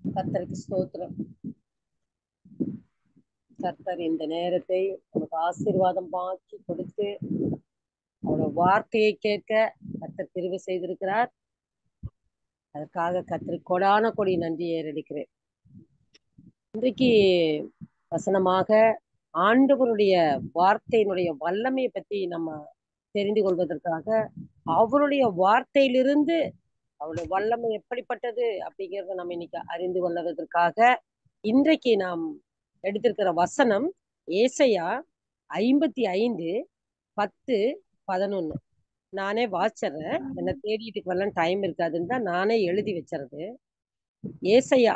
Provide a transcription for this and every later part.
கர்த்தருக்கு ஸ்தோத்திரம். கர்த்தர் இந்த நேரத்தை நமக்கு ஆசீர்வாதம் பாக்கி கொடுத்து அவரோட வார்த்தையை கேட்க கர்த்தர் கிருபை செய்திருக்கிறார். அதற்காக கர்த்தருக்கு கொடான கொடி நன்றி ஏறெடுக்கிறேன். இன்றைக்கு வசனமாக ஆண்டவருடைய வார்த்தையினுடைய வல்லமையை பற்றி நம்ம தெரிந்து கொள்வதற்காக அவருடைய வார்த்தையிலிருந்து அவருடைய வல்லமை எப்படிப்பட்டது அப்படிங்கிறத நம்ம இன்னைக்கு அறிந்து கொள்வதற்காக இன்றைக்கு நாம் எடுத்திருக்கிற வசனம் ஏசாயா 55:10-11. நானே வாசிச்சிடுறேன். என்ன தேடிட்டு வரலாம் டைம் இருக்காதுன்னு தான் நானே எழுதி வச்சிருது. ஏசாயா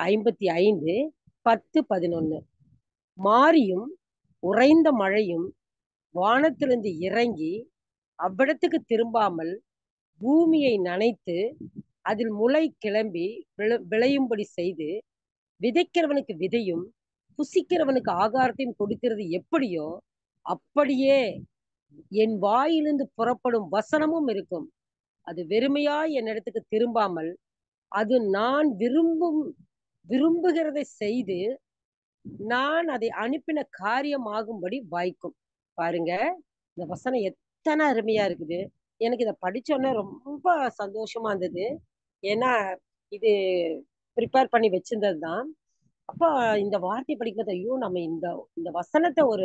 55:10-11. மாரியும் உறைந்த மழையும் வானத்திலிருந்து இறங்கி அவ்விடத்துக்கு திரும்பாமல் பூமியை நனைத்து அதில் முளை கிளம்பி விளையும்படி செய்து விதைக்கிறவனுக்கு விதையும் புசிக்கிறவனுக்கு ஆகாரத்தையும் கொடுக்கிறது எப்படியோ அப்படியே என் வாயிலிருந்து புறப்படும் வசனமும் இருக்கும். அது வெறுமையா என் இடத்துக்கு திரும்பாமல் அது நான் விரும்புகிறதை செய்து நான் அதை அனுப்பின காரியம் ஆகும்படி வாய்க்கும். பாருங்க, இந்த வசனம் எத்தனை அருமையா இருக்குது. எனக்கு இதை படிச்சோன்னே ரொம்ப சந்தோஷமா இருந்தது. ஏன்னா இது ப்ரிப்பேர் பண்ணி வச்சிருந்தது தான். அப்போ இந்த வார்த்தை படிக்கும்போது ஐயோ நம்ம இந்த இந்த வசனத்தை ஒரு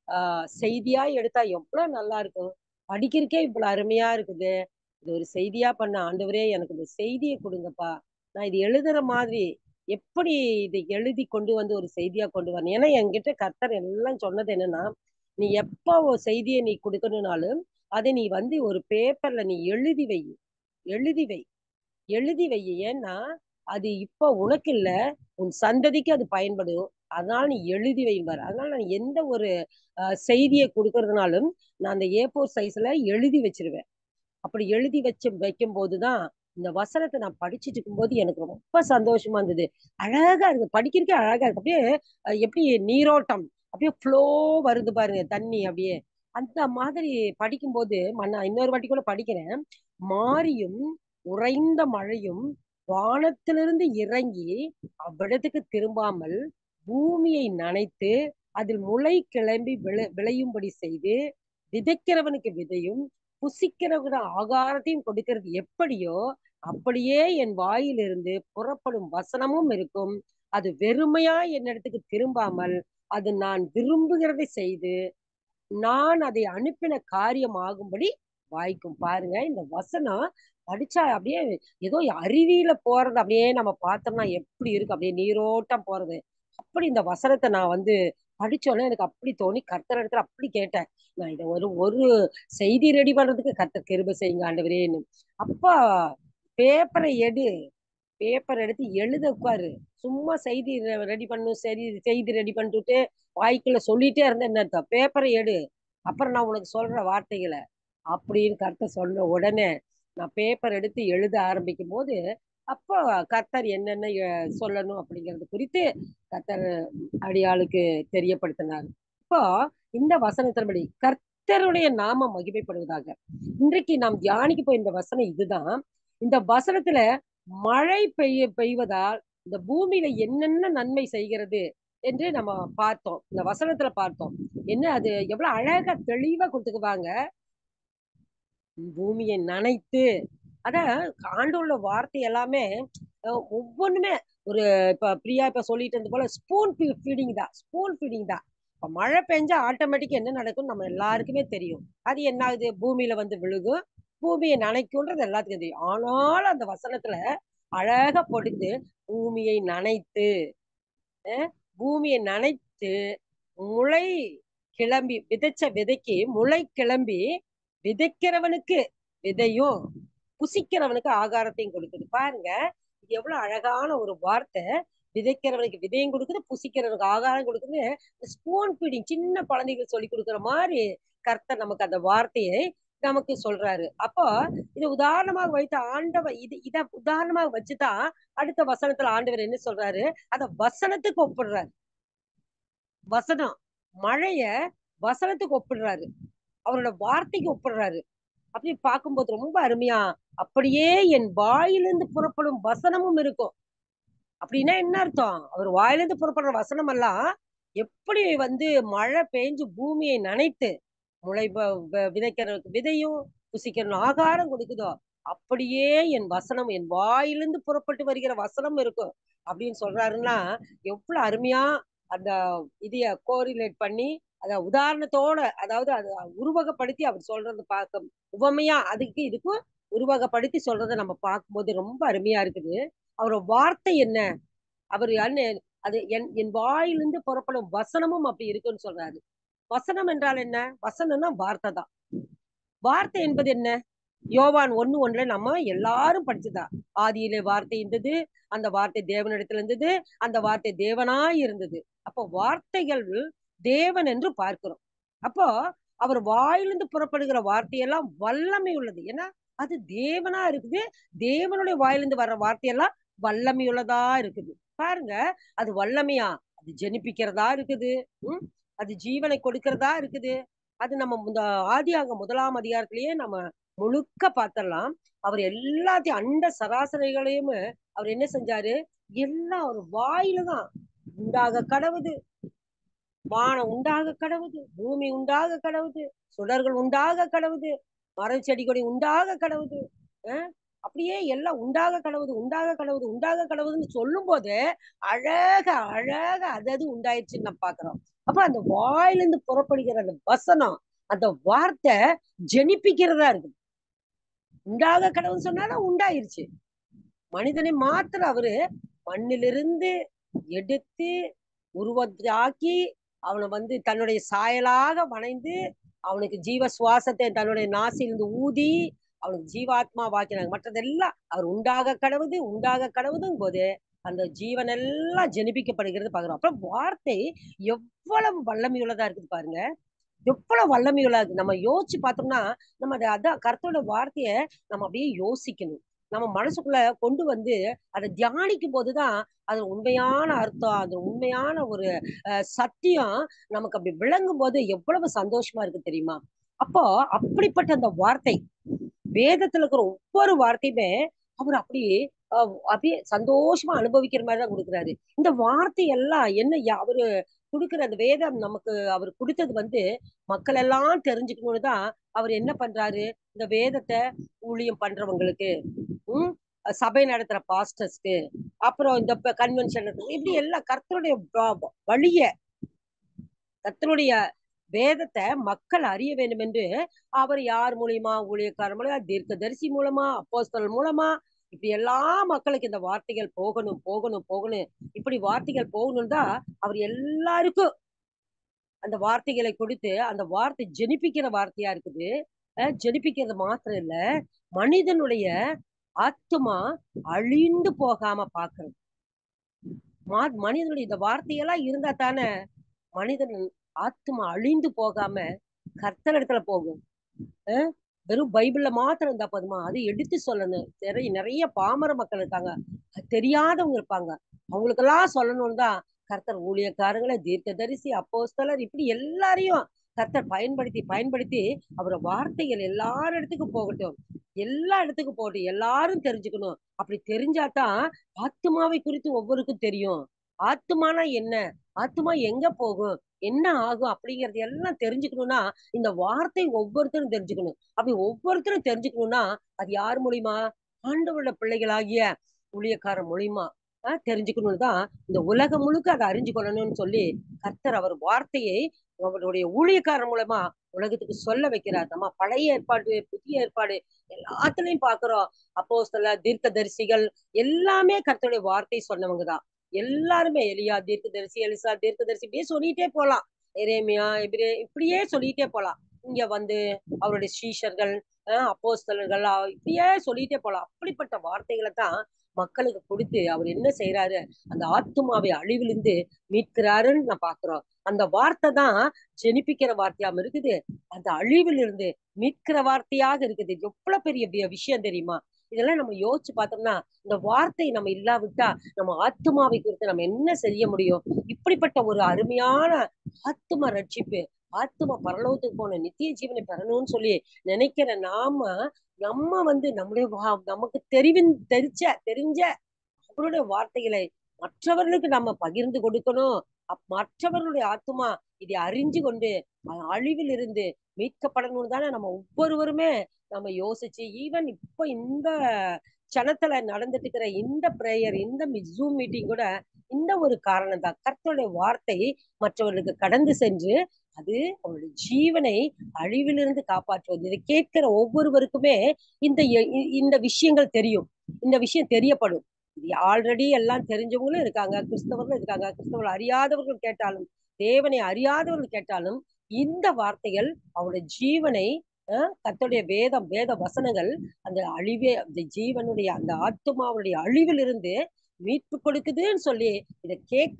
செய்தியா எடுத்தா எவ்வளவு நல்லா இருக்கும். படிக்கிறதுக்கே இவ்வளவு அருமையா இருக்குது. இது ஒரு செய்தியா பண்ண ஆண்டவரே எனக்கு இந்த செய்தியை கொடுங்கப்பா. நான் இது எழுதுற மாதிரி எப்படி இதை எழுதி கொண்டு வந்து ஒரு செய்தியா கொண்டு வரணும். ஏன்னா என்கிட்ட கர்த்தர் எல்லாம் சொன்னது என்னன்னா, நீ எப்போ ஒரு செய்தியை நீ கொடுக்கணும்னாலும் அதை நீ வந்து ஒரு பேப்பர்ல நீ எழுதி வை, எழுதி வை, எழுதி வை. ஏன்னா அது இப்ப உனக்கு இல்ல, உன் சந்ததிக்கு அது பயன்படும். அதனால நீ எழுதி வைப்பாரு. அதனால நான் எந்த ஒரு செய்தியை கொடுக்கறதுனாலும் நான் அந்த ஏ4 சைஸ்ல எழுதி வச்சிருவேன். அப்படி எழுதி வைக்கும் போதுதான் இந்த வசனத்தை நான் படிச்சுட்டு இருக்கும்போது எனக்கு ரொம்ப சந்தோஷமா இருந்தது. அழகா இருக்கு, படிக்கிறதுக்கே அழகா இருக்கு. அப்படியே எப்படி நீரோட்டம் அப்படியே ஃப்ளோ வருது பாருங்க, தண்ணி அப்படியே அந்த மாதிரி படிக்கும்போது நான் இன்னொரு வாட்டி கூட படிக்கிறேன். மாரியும் உறைந்த மழையும் வானத்திலிருந்து இறங்கி அவ்விடத்துக்கு திரும்பாமல் பூமியை நனைத்து அதில் முளை கிளம்பி விளையும்படி செய்து விதைக்கிறவனுக்கு விதையும் புசிக்கிறவன ஆகாரத்தையும் கொடுக்கிறது எப்படியோ அப்படியே என் வாயிலிருந்து புறப்படும் வசனமும் இருக்கும். அது வெறுமையா என்னிடத்துக்கு திரும்பாமல் அது நான் விரும்புகிறதை செய்து நான் அதை அனுப்பின காரியம் ஆகும்படி வாய்க்கும். பாருங்க, இந்த வசனம் படிச்சா அப்படியே ஏதோ அருவியில போறது அப்படியே நம்ம பார்த்தோம்னா எப்படி இருக்கு, அப்படியே நீரோட்டம் போறது. அப்படி இந்த வசனத்தை நான் வந்து படிச்சோன்னே எனக்கு அப்படி தோணி கர்த்தர் இடத்துல அப்படி கேட்டேன். நான் இதை ஒரு ஒரு செய்தி ரெடி பண்றதுக்கு கர்த்தர் கிருபை செய்யுங்க ஆண்டவரேன்னு. அப்பா பேப்பரை எடு, பேப்பர் எடுத்து எழுத உட்காரு. சும்மா செய்தி ரெடி பண்ணும், சரி செய்தி ரெடி பண்ணிட்டு வாய்க்குள்ள சொல்லிட்டே இருந்தேன். என்ன பேப்பரை எடு, அப்புறம் நான் உனக்கு சொல்ற வார்த்தைகளை அப்படின்னு கர்த்தர் சொன்ன உடனே நான் பேப்பர் எடுத்து எழுத ஆரம்பிக்கும் போது அப்போ கர்த்தர் என்னென்ன சொல்லணும் அப்படிங்கிறது குறித்து கர்த்தர் அடியாளுக்கு தெரியப்படுத்தினார். இப்போ இந்த வசனத்தின்படி கர்த்தருடைய நாமம் மகிமைப்படுவதாக. இன்றைக்கு நாம் தியானிக்க போய் இந்த வசனம் இதுதான். இந்த வசனத்துல மழை பெய்வதால் இந்த பூமியில என்னென்ன நன்மை செய்கிறது என்று நம்ம பார்த்தோம். இந்த வசனத்துல பார்த்தோம். என்ன அது எவ்வளவு அழகா தெளிவா கொடுத்துக்குவாங்க. பூமியை நனைத்து அத ஆண்டோட வார்த்தை எல்லாமே ஒவ்வொன்றுமே ஒரு இப்ப பிரியா இப்ப சொல்லிட்டு இருந்த போல ஸ்பூன் ஃபீடிங் தான், ஸ்பூன் ஃபீடிங் தான். இப்ப மழை பெஞ்சா ஆட்டோமேட்டிக் என்ன நடக்கும் நம்ம எல்லாருக்குமே தெரியும். அது என்ன ஆகுது, பூமியில வந்து விழுகும், பூமியை நனைக்கும்ன்றது எல்லாத்துக்கும் தெரியும். ஆனாலும் அந்த வசனத்துல அழகா பொடித்து பூமியை நனைத்து, பூமியை நனைத்து முளை கிளம்பி விதைச்ச விதைக்கு முளை கிளம்பி விதைக்கிறவனுக்கு விதையும் புசிக்கிறவனுக்கு ஆகாரத்தையும் கொடுக்குது. பாருங்க, இது எவ்வளவு அழகான ஒரு வார்த்தை. விதைக்கிறவனுக்கு விதையும் கொடுக்குது, புசிக்கிறவனுக்கு ஆகாரம் கொடுக்குது. ஸ்பூன் ஃபீடிங், சின்ன குழந்தைகள் சொல்லி கொடுக்குற மாதிரி கர்த்தர் நமக்கு அந்த வார்த்தையை நமக்கு சொல்றாரு. அப்போ இதை உதாரணமாக வைத்து ஆண்டவர் இத உதாரணமாக வச்சுதான் அடுத்த வசனத்துல ஆண்டவர் என்ன சொல்றாரு, அத வசனத்துக்கு ஒப்பிடுறாரு. வசனம் மழைய வசனத்துக்கு ஒப்பிடுறாரு, அவரோட வார்த்தைக்கு ஒப்பிடுறாரு. அப்படி பார்க்கும்போது ரொம்ப அருமையா அப்படியே என் வாயிலிருந்து புறப்படும் வசனமும் இருக்கும். அப்படின்னா என்ன அர்த்தம்? அவர் வாயிலிருந்து புறப்படுற வசனம் எல்லாம் எப்படி மழை பெஞ்சு பூமியை நனைத்து முளை விதைக்கிறதுக்கு விதையும், புசிக்கிற ஆகாரம் கொடுக்குதோ, அப்படியே என் வசனம் என் வாயிலிருந்து புறப்பட்டு வருகிற வசனம் இருக்கும். அப்படின்னு சொல்றாருன்னா, எவ்வளவு அருமையா அந்த இதைய கோரிலேட் பண்ணி, அத உதாரணத்தோட, அதாவது அத உருவகப்படுத்தி அவர் சொல்றது பார்க்க உவமையா அதுக்கு இதுக்கும் உருவகப்படுத்தி சொல்றத நம்ம பார்க்கும்போது ரொம்ப அருமையா இருக்குது. அவரோட வார்த்தை என்ன? அவர் என்ன அது என் வாயிலிருந்து புறப்படும் வசனமும் அப்படி இருக்குன்னு சொல்றாரு. வசனம் என்றால் என்ன? வசனம்னா வார்த்தை தான். வார்த்தை என்பது என்ன? யோவான் 1:1 நம்ம எல்லாரும் படிச்சதா. ஆதியிலே வார்த்தை இருந்தது, அந்த வார்த்தை தேவனிடத்தில் இருந்தது, அந்த வார்த்தை தேவனாய் இருந்தது. அப்போ வார்த்தைகள் தேவன் என்று பார்க்கிறோம். அப்போ அவர் வாயிலிருந்து புறப்படுகிற வார்த்தையெல்லாம் வல்லமை உள்ளது. ஏன்னா அது தேவனா இருக்குது. தேவனுடைய வாயிலிருந்து வர்ற வார்த்தையெல்லாம் வல்லமையுள்ளதா இருக்குது. பாருங்க, அது வல்லமையா, அது ஜெனிப்பிக்கிறதா இருக்குது. உம் அது ஜீவனை கொடுக்கிறதா இருக்குது. அது நம்ம இந்த ஆதியாகமம் 1ஆம் அதிகாரத்திலேயே நம்ம முழுக்க பார்த்தரலாம். அவர் எல்லாத்தையும் அண்ட சராசரிகளையும் அவர் என்ன செஞ்சாரு? எல்லாம் ஒரு வாயில தான். உண்டாக கடவுது, வானம் உண்டாக கடவுது, பூமி உண்டாக கடவுது, சுடர்கள் உண்டாக கடவுது, மரம் செடி கொடி உண்டாக கடவுது. அஹ் அப்படியே எல்லாம் உண்டாக கடவுது, உண்டாக கடவுது, உண்டாக கடவுதுன்னு சொல்லும் போது அழகா அழகா அது உண்டாயிடுச்சுன்னு நம்ம பாக்குறோம். அப்ப அந்த வாயிலிருந்து புறப்படுகிற அந்த வசனம், அந்த வார்த்தை ஜெனிப்பிக்கிறதா இருக்கு. உண்டாக கடவுள்னு சொன்னாலும் உண்டாயிருச்சு. மனிதனை மாத்திர அவரு மண்ணிலிருந்து எடுத்து உருவத்தாக்கி அவனை தன்னுடைய சாயலாக வணைந்து அவனுக்கு ஜீவ சுவாசத்தை தன்னுடைய நாசிலிருந்து ஊதி அவனுக்கு ஜீவாத்மா வாக்கினாங்க. மற்றதெல்லாம் அவர் உண்டாக கடவுது உண்டாக கடவுதும் போது அந்த ஜீவன் எல்லாம் ஜெனிப்பிக்கப்படுகிறது பாக்குறோம். அப்புறம் வார்த்தை எவ்வளவு வல்லமையுள்ளதா இருக்குது பாருங்க. எவ்வளவு வல்லமையுள்ளா இருக்கு. நம்ம யோசிச்சு பார்த்தோம்னா நம்ம அதான் கர்த்தரோட வார்த்தைய நம்ம அப்படியே யோசிக்கணும். நம்ம மனசுக்குள்ள கொண்டு அதை தியானிக்கும் போதுதான் அது உண்மையான அர்த்தம், அது உண்மையான ஒரு சத்தியம் நமக்கு அப்படி விளங்கும் போது எவ்வளவு சந்தோஷமா இருக்கு தெரியுமா? அப்போ அப்படிப்பட்ட அந்த வார்த்தை வேதத்துல இருக்கிற ஒவ்வொரு வார்த்தையுமே அவர் அப்படியே சந்தோஷமா அனுபவிக்கிற மாதிரிதான் கொடுக்குறாரு. இந்த வார்த்தை எல்லாம் என்ன அவரு கொடுக்குற அந்த வேதம் நமக்கு அவர் கொடுத்தது மக்கள் எல்லாம் தெரிஞ்சுக்கணும்னு தான் அவர் என்ன பண்றாரு? இந்த வேதத்தை ஊழியம் பண்றவங்களுக்கு, உம் சபை நடத்துற பாஸ்டர்ஸ்க்கு, அப்புறம் இந்த கன்வென்ஷன் இப்படி எல்லாம் கர்த்தருடைய வழிய, கர்த்தருடைய வேதத்தை மக்கள் அறிய வேண்டும் என்று அவர் யார் மூலியமா? ஊழியக்காரர் மூலமா, தீர்க்கதரிசி மூலமா, அப்போஸ்தலர் மூலமா, இப்படி எல்லா மக்களுக்கு இந்த வார்த்தைகள் போகணும் போகணும் போகணும், இப்படி வார்த்தைகள் போகணும் தான் அவர் எல்லாருக்கும் அந்த வார்த்தைகளை கொடுத்து அந்த வார்த்தை ஜெனிப்பிக்கிற வார்த்தையா இருக்குது. ஜெனிப்பிக்கிறது மாத்திரம் இல்ல, மனிதனுடைய ஆத்மா அழிந்து போகாம பாக்குறது. மனிதனுடைய இந்த வார்த்தையெல்லாம் இருந்தா தானே மனிதன் ஆத்மா அழிந்து போகாம கர்த்தரிடத்துல போகும். வெறும் பைபிள்ல மாத்திரம் இருந்தா போதுமா? அதை எடுத்து சொல்லணும். நிறைய பாமர மக்கள் இருக்காங்க, தெரியாதவங்க இருப்பாங்க, அவங்களுக்கெல்லாம் சொல்லணும்னு தான் கர்த்தர் ஊழியக்காரங்களை, தீர்க்கதரிசி, அப்போஸ்தலர் இப்படி எல்லாரையும் கர்த்தர் பயன்படுத்தி பயன்படுத்தி அவரோட வார்த்தைகள் எல்லார் இடத்துக்கும் போகட்டும், எல்லா இடத்துக்கும் போகட்டும், எல்லாரும் தெரிஞ்சுக்கணும். அப்படி தெரிஞ்சாதான் ஆத்மாவை குறித்து ஒவ்வொருக்கும் தெரியும். ஆத்மானா என்ன, ஆத்மா எங்க போகும், என்ன ஆகும் அப்படிங்கறது எல்லாம் தெரிஞ்சுக்கணும்னா இந்த வார்த்தை ஒவ்வொருத்தரும் தெரிஞ்சுக்கணும். அப்படி ஒவ்வொருத்தரும் தெரிஞ்சுக்கணும்னா அது யார் மூலியமா? ஆண்டவரோட பிள்ளைகளாகிய ஊழியக்காரர் மூலியமா தெரிஞ்சுக்கணும்னு தான் இந்த உலகம் முழுக்க அதை அறிஞ்சு கொள்ளணும்னு சொல்லி கர்த்தர் அவர் வார்த்தையை அவருடைய ஊழியக்காரர் மூலமா உலகத்துக்கு சொல்ல வைக்கிறார். நம்ம பழைய ஏற்பாடு புதிய ஏற்பாடு எல்லாத்துலயும் பாக்குறோம். அப்போஸ்தலர், தீர்க்கதரிசிகள் எல்லாமே கர்த்தருடைய வார்த்தை சொன்னவங்கதான். எல்லாருமே எலியா தீர்க்கதரிசி, எலிசா தீர்க்கதரிசி, இப்படியே சொல்லிட்டே போலாம். எரேமியா, இப்படியே சொல்லிட்டே போலாம். இங்க அவருடைய சீஷர்கள், அப்போஸ்தலர்கள், இப்படியே சொல்லிட்டே போலாம். அப்படிப்பட்ட வார்த்தைகளை தான் மக்களுக்கு கொடுத்து அவர் என்ன செய்யறாரு? அந்த ஆத்துமாவை அழிவிலிருந்து மீட்கிறாருன்னு நான் பாக்குறோம். அந்த வார்த்தை தான் ஜெனிப்பிக்கிற வார்த்தையாம இருக்குது, அந்த அழிவில் இருந்து மீட்கிற வார்த்தையாக இருக்குது. எவ்வளவு பெரிய விஷயம் தெரியுமா? இதெல்லாம் நம்ம யோசிச்சு பார்த்தோம்னா இந்த வார்த்தை நம்ம இல்லாவிட்டா நம்ம ஆத்மாவை குறித்து நம்ம என்ன செய்ய முடியும்? இப்படிப்பட்ட ஒரு அருமையான ஆத்ம ரட்சிப்பு, ஆத்மா பரலோகத்துக்கு போன நித்திய ஜீவனை பெறணும்னு சொல்லி நினைக்கிற நம்ம நம்முடைய நமக்கு தெரிஞ்ச அவருடைய வார்த்தைகளை மற்றவர்களுக்கு நம்ம பகிர்ந்து கொடுக்கணும். மற்றவர்களுடைய ஆத்துமா இதை அறிஞ்சு கொண்டு அழிவில் இருந்து மீட்கப்படணும்னு தானே நம்ம ஒவ்வொருவருமே நம்ம யோசிச்சு, ஈவன் இப்ப இந்த க்ஷணத்துல நடந்துட்டு இருக்கிற இந்த பிரேயர், இந்த ஜூம் மீட்டிங் கூட இந்த ஒரு காரணம் தான். கர்த்தருடைய வார்த்தை மற்றவர்களுக்கு கடந்து சென்று அது அவருடைய ஜீவனை அழிவிலிருந்து காப்பாற்றுவது. இதை கேட்கிற ஒவ்வொருவருக்குமே இந்த இந்த விஷயங்கள் தெரியும், இந்த விஷயம் தெரியப்படும். இது ஆல்ரெடி எல்லாம் தெரிஞ்சவங்களும் இருக்காங்க, கிறிஸ்தவர்களும் இருக்காங்க, கிறிஸ்தவர்கள் அறியாதவர்கள் கேட்டாலும், தேவனை அறியாதவர்கள் கேட்டாலும் இந்த வார்த்தைகள் அவருடைய ஜீவனை, கர்த்தருடைய வேதம், வேத வசனங்கள் அந்த அழிவே, அந்த ஜீவனுடைய அந்த ஆத்துமாவுடைய அழிவிலிருந்து மீட்பு கொடுக்குதுன்னு சொல்லி இதை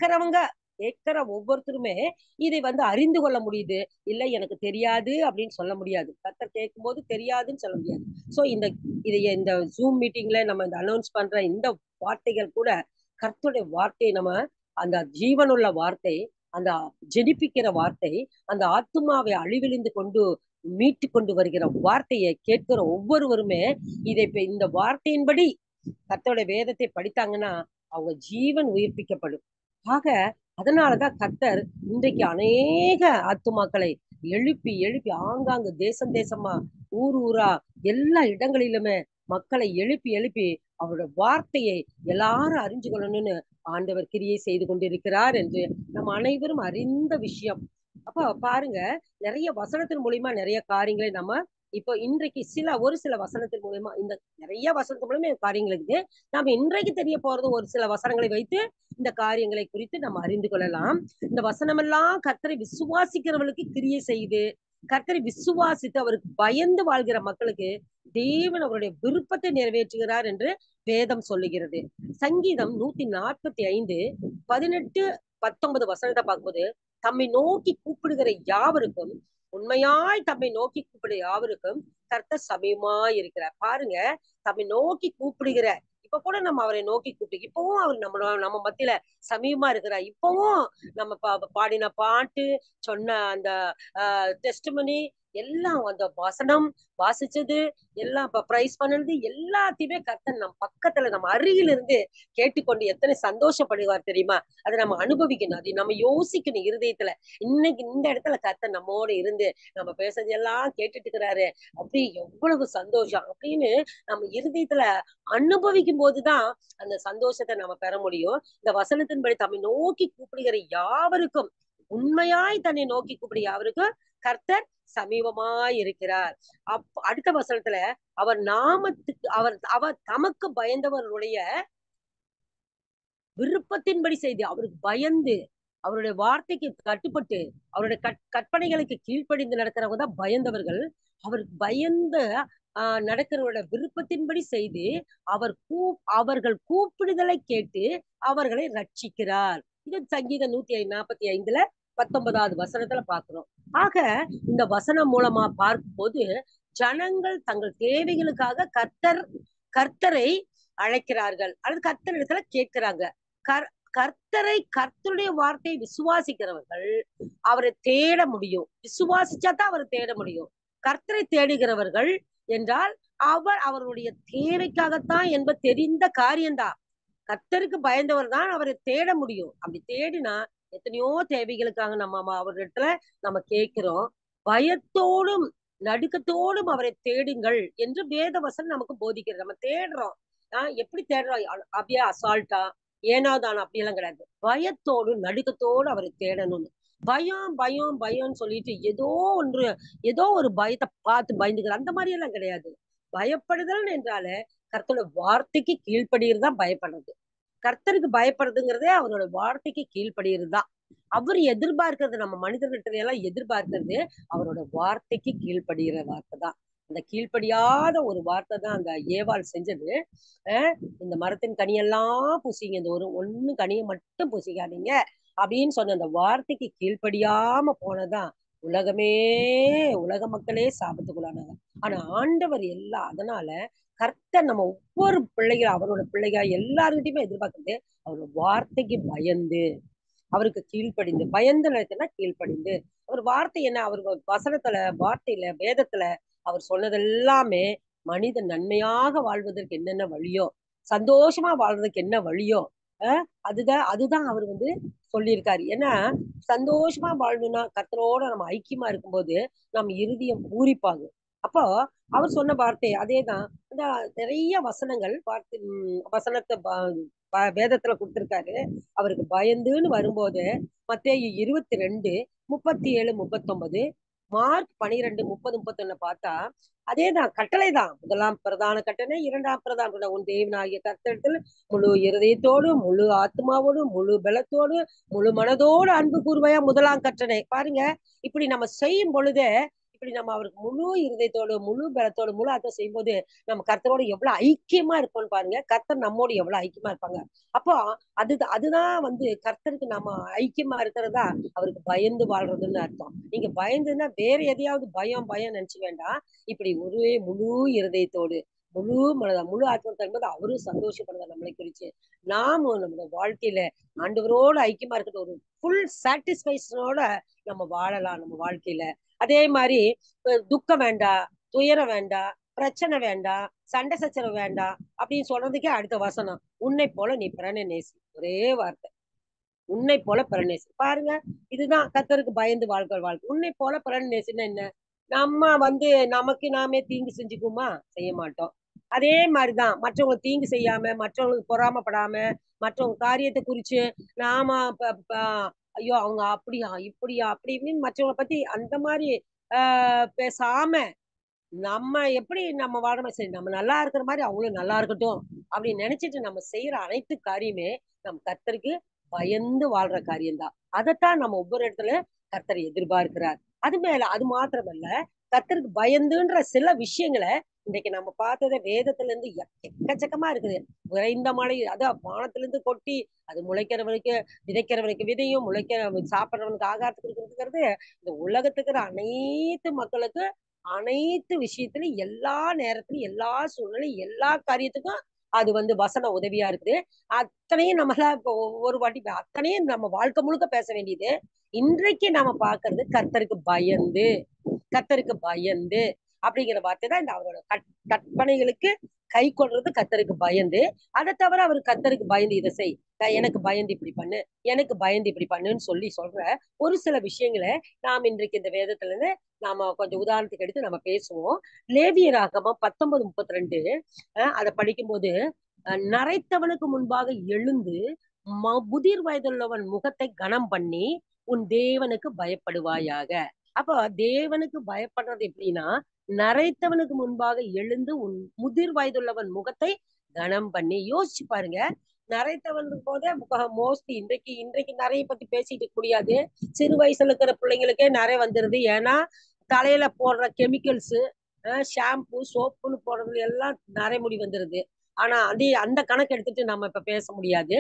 கேட்கிற ஒவ்வொருத்தருமே இதை அறிந்து கொள்ள முடியுது. இல்ல எனக்கு தெரியாது அப்படின்னு சொல்ல முடியாது. கர்த்தர் கேட்கும் போது தெரியாதுன்னு சொல்ல முடியாது. சோ இந்த ஜூம் மீட்டிங்ல நம்ம இந்த அனௌன்ஸ் பண்ற இந்த வார்த்தைகள் கூட கர்த்தருடைய வார்த்தை. நம்ம அந்த ஜீவனுள்ள வார்த்தை, அந்த ஜெனிப்பிக்கிற வார்த்தை, அந்த ஆத்துமாவை அழிவிலிருந்து கொண்டு மீட்டு கொண்டு வருகிற வார்த்தையை கேட்கிற ஒவ்வொருவருமே இதை இந்த வார்த்தையின்படி கர்த்தருடைய வேதத்தை படித்தாங்கன்னா அவங்க ஜீவன் உயிர்ப்பிக்கப்படும். ஆக அதனாலதான் கர்த்தர் இன்றைக்கு அநேக ஆத்துமாக்களை எழுப்பி எழுப்பி ஆங்காங்கு தேசம் தேசமா, ஊர் ஊரா, எல்லா இடங்களிலுமே மக்களை எழுப்பி எழுப்பி அவரோட வார்த்தையை எல்லாரும் அறிஞ்சு கொள்ளணும்னு ஆண்டவர் கிரியை செய்து கொண்டிருக்கிறார் என்று நம்ம அனைவரும் அறிந்த விஷயம். அப்ப பாருங்க, நிறைய வசனத்தின் மூலியமா நிறைய காரியங்களை நம்ம இப்போ இன்றைக்கு ஒரு சில வசனத்தின் மூலியமா, இந்த நிறைய வசனத்தின் மூலமா காரியங்கள் இருக்குது. நம்ம இன்றைக்கு தெரிய போறது ஒரு சில வசனங்களை வைத்து இந்த காரியங்களை குறித்து நம்ம அறிந்து கொள்ளலாம். இந்த வசனமெல்லாம் கர்த்தரை விசுவாசிக்கிறவர்களுக்கு கிரியை செய்து, கர்த்தரை விசுவாசித்து அவருக்கு பயந்து வாழ்கிற மக்களுக்கு தேவன் அவருடைய விருப்பத்தை நிறைவேற்றுகிறார் என்று வேதம் சொல்லுகிறது. சங்கீதம் 145 18 19 வசனத்தை பார்க்கும்போது, தம்மை நோக்கி கூப்பிடுகிற யாவருக்கும், உண்மையாய் தம்மை நோக்கி கூப்பிடுற யாவருக்கும் கர்த்தர் சமயமாய் இருக்கிறார். பாருங்க, தம்மை நோக்கி கூப்பிடுகிற, இப்ப கூட நம்ம அவரை நோக்கி கூப்பிட்டு இப்பவும் அவர் நம்ம மத்தியில சமயமா இருக்கிறார். இப்பவும் நம்ம பாடின பாட்டு, சொன்ன அந்த டெஸ்டிமனி எல்லாம், அந்த வசனம் வாசிச்சது எல்லாம், இப்ப பிரைஸ் பண்ணது எல்லாத்தையுமே கர்த்தர் நம்ம பக்கத்துல, நம்ம அருகில் இருந்து கேட்டுக்கொண்டு எத்தனை சந்தோஷப்படுவார் தெரியுமா? அதை நம்ம அனுபவிக்கணும், அதை நம்ம யோசிக்கணும் இருதயத்துல. இன்னைக்கு இந்த இடத்துல கர்த்தர் நம்மோட இருந்து நம்ம பேசுறது எல்லாம் கேட்டுட்டு இருக்கிறாரு, அப்படி எவ்வளவு சந்தோஷம் அப்படின்னு நம்ம இருதயத்துல அனுபவிக்கும் போதுதான் அந்த சந்தோஷத்தை நம்ம பெற முடியும். இந்த வசனத்தின்படி தம்மை நோக்கி கூப்பிடுகிற யாவருக்கும், உண்மையாய் தன்னை நோக்கி கூப்பிடுற யாவருக்கும் கர்த்தர் சமீபமாய் இருக்கிறார். அடுத்த வசனத்துல அவர் நாமத்துக்கு, அவர் தமக்கு பயந்தவர்களுடைய விருப்பத்தின்படி செய்து, அவருக்கு பயந்து, அவருடைய வார்த்தைக்கு கட்டுப்பட்டு, அவருடைய கற்பனைகளுக்கு கீழ்ப்படிந்து நடக்கிறவங்க தான் பயந்தவர்கள். அவருக்கு பயந்த நடக்கிறவரோட விருப்பத்தின்படி செய்து அவர்கள் கூப்பிடுதலை கேட்டு அவர்களை ரட்சிக்கிறார். இது சங்கீதம் 145 19வது வசனத்துல பாக்குறோம். ஆக இந்த வசனம் மூலமா பார்க்கும்போது ஜனங்கள் தங்கள் தேவைகளுக்காக கர்த்தரை அழைக்கிறார்கள், அல்லது கர்த்தர் இடத்துல கேட்கிறாங்க. கர்த்தருடைய வார்த்தையை விசுவாசிக்கிறவர்கள் அவரை தேட முடியும். விசுவாசிச்சாதான் அவரை தேட முடியும். கர்த்தரை தேடுகிறவர்கள் என்றால் அவருடைய தேவைக்காகத்தான் என்பது தெரிந்த காரியம்தான். கர்த்தருக்கு பயந்தவர் தான் அவரை தேட முடியும். அப்படி தேடினா எத்தனையோ தேவைகளுக்காக நம்ம அவரிடத்துல நம்ம கேட்கிறோம். பயத்தோடும் நடுக்கத்தோடும் அவரை தேடுங்கள் என்று வேதவசனம் நமக்கு போதிக்கிறது. நம்ம தேடுறோம். எப்படி தேடுறோம்? அப்படியே அசால்ட்டா, ஏனாதானா அப்படியெல்லாம் கிடையாது. பயத்தோடு நடுக்கத்தோடு அவரை தேடணும்னு. பயம் பயம் பயம்னு சொல்லிட்டு ஏதோ ஒரு பயத்தை பார்த்து பயந்துக்கிற அந்த மாதிரி எல்லாம் கிடையாது. பயப்படுதல் என்றாலே கர்த்தரோட வார்த்தைக்கு கீழ்ப்படுகிறது தான் பயப்படுறது. கர்த்தருக்கு பயப்படுறதுங்கிறதே அவரோட வார்த்தைக்கு கீழ்ப்படுகிறது தான். அவர் எதிர்பார்க்கிறது, நம்ம மனிதர்கிட்ட எல்லாம் எதிர்பார்க்கிறது அவரோட வார்த்தைக்கு கீழ்ப்படுகிற வார்த்தை தான். அந்த கீழ்ப்படியாத ஒரு வார்த்தை தான் அந்த ஏவாள் செஞ்சது. இந்த மரத்தின் கனியெல்லாம் பூசிங்க, இந்த ஒண்ணு கனியை மட்டும் பூசிக்காதீங்க அப்படின்னு சொன்ன அந்த வார்த்தைக்கு கீழ்ப்படியாம போனதான் உலக மக்களே சாபத்துக்குள்ளானாங்க. ஆனா ஆண்டவர் அதனால கர்த்தர் நம்ம ஒவ்வொரு பிள்ளைகள், அவரோட பிள்ளைகள் எல்லாருக்கிட்டையுமே எதிர்பார்க்கறது அவரோட வார்த்தைக்கு பயந்து, அவருக்கு கீழ்ப்படிந்து, பயந்து நினைத்தனா கீழ்ப்படிந்து. அவர் வார்த்தை என்ன, அவர் வார்த்தையில வேதத்துல அவர் சொன்னதெல்லாமே மனிதன் நன்மையாக வாழ்வதற்கு என்னென்ன வழியோ, சந்தோஷமா வாழ்வதற்கு என்ன வழியோ, அதுதான் அவர் வந்து சொல்லியிருக்காரு. ஏன்னா சந்தோஷமா வாழணும்னா கர்த்தரோட நம்ம ஐக்கியமா இருக்கும்போது நம்ம இருதயம் பூரிப்பாகும். அப்போ அவர் சொன்ன வார்த்தை அதேதான். இந்த நிறைய வசனங்கள் வசனத்தை வேதத்துல கொடுத்திருக்காரு. அவருக்கு பயந்துன்னு வரும்போது மத்தேயு 22:37-39, மார்க் 12:30-31 பார்த்தா அதேதான், கட்டளைதான். முதலாம் பிரதான கட்டளை, இரண்டாம் பிரதான கட்டளை, உன் தேவனாகிய கர்த்தரிடத்தில் முழு இருதயத்தோடு, முழு ஆத்மாவோடு, முழு பலத்தோடு, முழு மனதோடு அன்பு கூர்வையா முதலாம் கட்டளை. பாருங்க, இப்படி நம்ம செய்யும் பொழுதே, இப்படி நம்ம அவருக்கு முழு இருதயத்தோடு, முழு பலத்தோடு, முழு ஆத்மா செய்யும் போது நம்ம கர்த்தரோட எவ்வளவு ஐக்கியமா இருப்போம்னு பாருங்க. கர்த்தர் நம்மோடு எவ்வளவு ஐக்கியமா இருப்பாங்க. அப்போ அதுதான் வந்து கர்த்தருக்கு நம்ம ஐக்கியமா இருக்கிறதா அவருக்கு பயந்து வாழ்றதுன்னு அர்த்தம். நீங்க பயந்துன்னா வேற எதையாவது பயம் பயம் நினைச்சு வேண்டாம். இப்படி ஒரே முழு இருதயத்தோடு, முழு மனதா, முழு ஆத்மா தரும்போது அவரும் சந்தோஷப்படுவார் நம்மளை குறிச்சு. நாமும் நம்மளோட வாழ்க்கையில ஆண்டவரோட ஐக்கியமா இருக்கிற ஒரு ஃபுல் சாட்டிஸ்பேக்ஷனோட நம்ம வாழலாம் நம்ம வாழ்க்கையில. அதே மாதிரி துக்கம் வேண்டாம், துயரம் வேண்டாம், பிரச்சனை வேண்டாம், சண்டை சச்சரவு வேண்டாம் அப்படின்னு சொல்றதுக்கே அடுத்த வசனம், உன்னை போல நீ பிறனை நேசி. ஒரே வார்த்தை, உன்னை போல பிறனை நேசி. பாருங்க, இதுதான் கர்த்தருக்கு பயந்து வாழ்க்கை. உன்னை போல பிறனை நேசின்னா என்ன? நம்ம வந்து நமக்கு நாமே தீங்கு செஞ்சுக்குமா? செய்ய மாட்டோம். அதே மாதிரிதான் மற்றவங்களுக்கு தீங்கு செய்யாம, மற்றவங்களுக்கு பொறாமப்படாம, மற்றவங்க காரியத்தை குறிச்சு நாம ஐயோ அவங்க அப்படியா இப்படியா அப்படி இப்படின்னு மற்றவங்களை பத்தி அந்த மாதிரி பேசாம நம்ம எப்படி நம்ம வாழணும், சரி நம்ம நல்லா இருக்கிற மாதிரி அவங்களும் நல்லா இருக்கட்டும் அப்படின்னு நினைச்சிட்டு நம்ம செய்யற அனைத்து காரியமே நம்ம கர்த்தருக்கு பயந்து வாழ்ற காரியம்தான். அதைத்தான் நம்ம ஒவ்வொரு இடத்துல கர்த்தர் எதிர்பார்க்கிறார். அது மாத்திரமல்ல, கர்த்தருக்கு பயந்துன்ற சில விஷயங்களை இன்னைக்கு நம்ம பார்த்தத வேதத்துல இருந்து எக்கச்சக்கமா இருக்குது. விரைந்த மழை, அதான் வானத்துல இருந்து கொட்டி அது முளைக்கிறவனுக்கு, விதைக்கிறவனுக்கு விதையும், சாப்பிட்றவனுக்கு ஆகாரத்துக்கு இருக்கிறது, இந்த உலகத்துக்கு அனைத்து மக்களுக்கு அனைத்து விஷயத்திலும் எல்லா நேரத்திலும் எல்லா சூழ்நிலையும் எல்லா காரியத்துக்கும் அது வந்து வசன உதவியா இருக்குது. அத்தனையும் நம்மள இப்போ ஒவ்வொரு வாட்டி அத்தனையும் நம்ம வாழ்க்கை முழுக்க பேச வேண்டியது. இன்றைக்கு நாம பாக்குறது கர்த்தருக்கு பயந்து, கர்த்தருக்கு பயந்து அப்படிங்கிற வார்த்தை தான். இந்த அவரோட கற்பனைகளுக்கு கை கொள்றது கர்த்தருக்கு பயந்து. அதை தவிர அவர் கர்த்தருக்கு பயந்து இதை செய், எனக்கு பயந்து இப்படி பண்ணு, எனக்கு பயந்து இப்படி பண்ணுன்னு சொல்ற ஒரு சில விஷயங்களை நாம் இன்றைக்கு இந்த வேதத்துல இருந்து நாம கொஞ்சம் உதாரணத்துக்கு எடுத்து நம்ம பேசுவோம். லேவியராகமம் 19:32 அதை படிக்கும்போது, நரைத்தவனுக்கு முன்பாக எழுந்து முதிர் வயதுள்ளவன் முகத்தை கனம் பண்ணி உன் தேவனுக்கு பயப்படுவாயாக. அப்போ தேவனுக்கு பயப்படுறது எப்படின்னா, நரைத்தவனுக்கு முன்பாக எழுந்து உன் முதிர் வயதுள்ளவன் முகத்தை கனம் பண்ணி. யோசிச்சு பாருங்க, நரைத்தவன் போதே மோஸ்ட்லி இன்றைக்கு இன்றைக்கு நிறைய பத்தி பேசிட்டு முடியாது. சிறு வயசுல இருக்கிற பிள்ளைங்களுக்கே நிறைய வந்துருது. ஏன்னா தலையில போடுற கெமிக்கல்ஸ், ஷாம்பு சோப்புன்னு போடுறது எல்லாம் நிறைய முடி வந்துருது. ஆனா அந்த கணக்கு எடுத்துட்டு நம்ம இப்ப பேச முடியாது.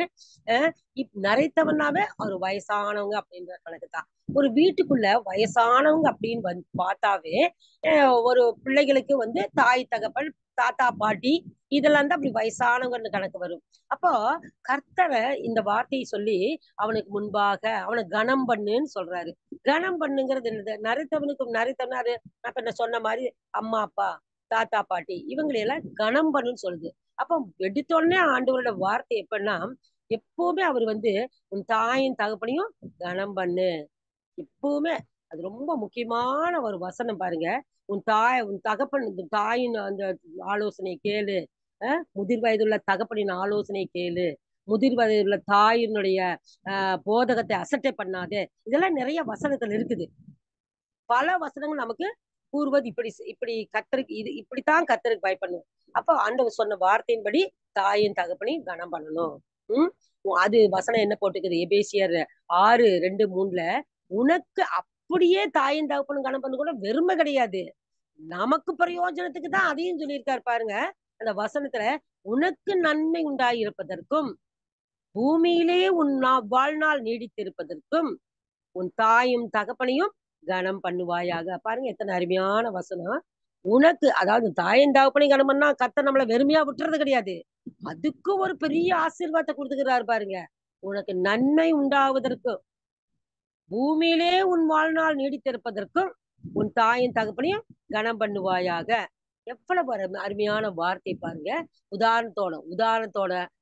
நரைத்தவனாவே ஒரு வயசானவங்க அப்படின்ற கணக்கு தான். ஒரு வீட்டுக்குள்ள வயசானவங்க அப்படின்னு வந்து பார்த்தாவே ஒரு பிள்ளைகளுக்கு வந்து தாய் தகப்பன், தாத்தா பாட்டி, இதெல்லாம் தான் அப்படி வயசானவங்கன்னு கணக்கு வரும். அப்போ கர்த்தரை இந்த வார்த்தையை சொல்லி அவனுக்கு முன்பாக அவனை கனம் பண்ணுன்னு சொல்றாரு. கனம் பண்ணுங்கிறது என்னது? நரைத்தவனாரு அப்ப நான் சொன்ன மாதிரி அம்மா அப்பா, தாத்தா பாட்டி இவங்களையெல்லாம் கனம் பண்ணுன்னு சொல்லுது. அப்ப எடுத்தோடனே ஆண்டவரோட வார்த்தை எப்படின்னா, எப்பவுமே அவர் வந்து உன் தாயின் தகப்பனையும் கனம் பண்ணு. எப்பவுமே அது ரொம்ப முக்கியமான ஒரு வசனம் பாருங்க. உன் தகப்பன், தாயின் அந்த ஆலோசனை கேளு, முதிர் வயதுள்ள தகப்பனின் ஆலோசனை கேளு, முதிர் வயதுள்ள தாயினுடைய போதகத்தை அசட்டை பண்ணாதே. இதெல்லாம் நிறைய வசனங்கள் இருக்குது. பல வசனங்கள் நமக்கு கூறுவது இப்படி இப்படி கர்த்தருக்கு இது இப்படித்தான் கர்த்தருக்கு பயப்படணும். அப்போ ஆண்டவர் சொன்ன வார்த்தையின்படி தாயின் தகப்பனையும் கனம் பண்ணணும். உம் அது வசனம் என்ன போட்டுக்குது? எபேசியர் 6:2-3 உனக்கு அப்படியே தாயின் தகப்பனும் கனம் பண்ண கூட வெறுமை கிடையாது, நமக்கு பிரயோஜனத்துக்கு தான் அதையும் சொல்லியிருக்காரு பாருங்க அந்த வசனத்துல. உனக்கு நன்மை உண்டாயிருப்பதற்கும் பூமியிலே உன் வாழ்நாள் நீடித்திருப்பதற்கும் உன் தாயும் தகப்பனையும் கனம் பண்ணுவாயாக. பாருங்க எத்தனை அருமையான வசனம். உனக்கு, அதாவது தாயின் தகப்பனையும் கனம் பண்ணா கர்த்தர் நம்மள வெறுமையா விட்டுறது கிடையாது, அதுக்கு ஒரு பெரிய ஆசீர்வாதத்தை கொடுத்துக்கிறாரு பாருங்க. உனக்கு நன்மை உண்டாவதற்கும் பூமியிலே உன் வாழ்நாள் நீடித்திருப்பதற்கும் உன் தாயின் தகப்பனையும் கனம் பண்ணுவாயாக. எவ்வளவு அருமையான வார்த்தை பாருங்க. உதாரணத்தோட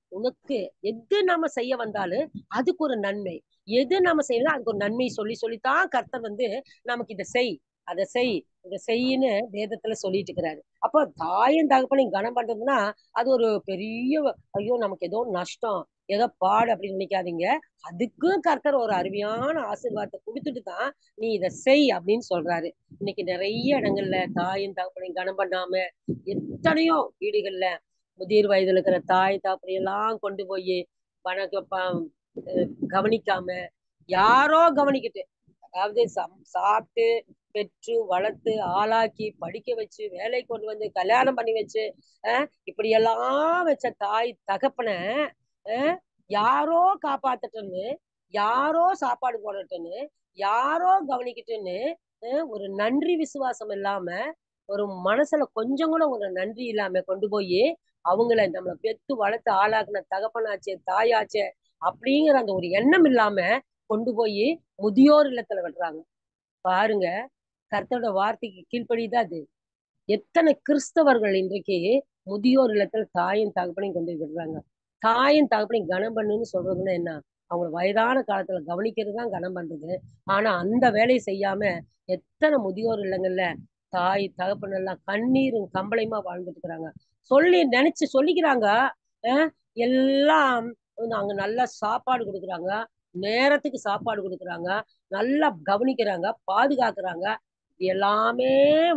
உனக்கு எது நாம செய்ய வந்தாலும் அதுக்கு ஒரு நன்மை, எது நாம செய்யணும் அதுக்கு ஒரு நன்மை சொல்லி சொல்லித்தான் கர்த்தர் நமக்கு இதை செய், அதை செய், இதை செய்யின்னு வேதத்துல சொல்லிட்டு இருக்கிறாரு. அப்போ தாயும் தகப்பனையும் கனம் பண்றதுன்னா அது ஒரு பெரிய, ஐயோ நமக்கு ஏதோ நஷ்டம், ஏதோ பாடு அப்படின்னு நினைக்காதீங்க. அதுக்கும் கர்த்தர் ஒரு அருமையான ஆசீர்வாதத்தை கொடுத்துட்டு தான் நீ இதை செய் அப்படின்னு சொல்றாரு. இன்னைக்கு நிறைய இடங்கள்ல தாயும் தகப்பனையும் கனம் பண்ணாம எத்தனையோ வீடுகள்ல முதிர் வயதுல இருக்கிற தாய் தாப்பனை எல்லாம் கொண்டு போய் வணக்க கவனிக்காம யாரோ கவனிக்கிட்டு, அதாவது சாப்பிட்டு பெற்று வளர்த்து ஆளாக்கி படிக்க வச்சு வேலை கொண்டு வந்து கல்யாணம் பண்ணி வச்சு இப்படி எல்லாம் வச்ச தாய் தகப்பனை யாரோ காப்பாத்தட்டுன்னு, யாரோ சாப்பாடு போடட்டுன்னு, யாரோ கவனிக்கட்டுன்னு ஒரு நன்றி விசுவாசம் இல்லாம, ஒரு மனசுல கொஞ்சம் கூட ஒரு நன்றி இல்லாம கொண்டு போய் அவங்கள நம்மளை பெத்து வளர்த்து ஆளாக்குன தகப்பனாச்சே தாயாச்சே அப்படிங்கிற அந்த ஒரு எண்ணம் இல்லாம கொண்டு போய் முதியோர் இல்லத்துல விடுறாங்க. பாருங்க, கர்த்தரோட வார்த்தைக்கு கீழ்ப்படிதான் அது. எத்தனை கிறிஸ்தவர்கள் இன்றைக்கு முதியோர் இல்லத்துல தாயின் தகப்பனையும் கொண்டு போய் விடுறாங்க. தாயின் தகப்பனையும் கனம் பண்ணுன்னு சொல்றதுன்னா என்ன? அவங்க வயதான காலத்துல கவனிக்கிறது தான் கனம் பண்றது. ஆனா அந்த வேலையை செய்யாம எத்தனை முதியோர் இல்லங்கள்ல தாய் தகப்பன் எல்லாம் கண்ணீரும் கம்பளையுமா வாழ்ந்துட்டு இருக்கிறாங்க. சொல்லி நினைச்சு சொல்லிக்கிறாங்க. எல்லாம் அங்க நல்லா சாப்பாடு கொடுக்குறாங்க, நேரத்துக்கு சாப்பாடு கொடுக்குறாங்க, நல்லா கவனிக்கிறாங்க, பாதுகாக்கிறாங்க. எல்லாமே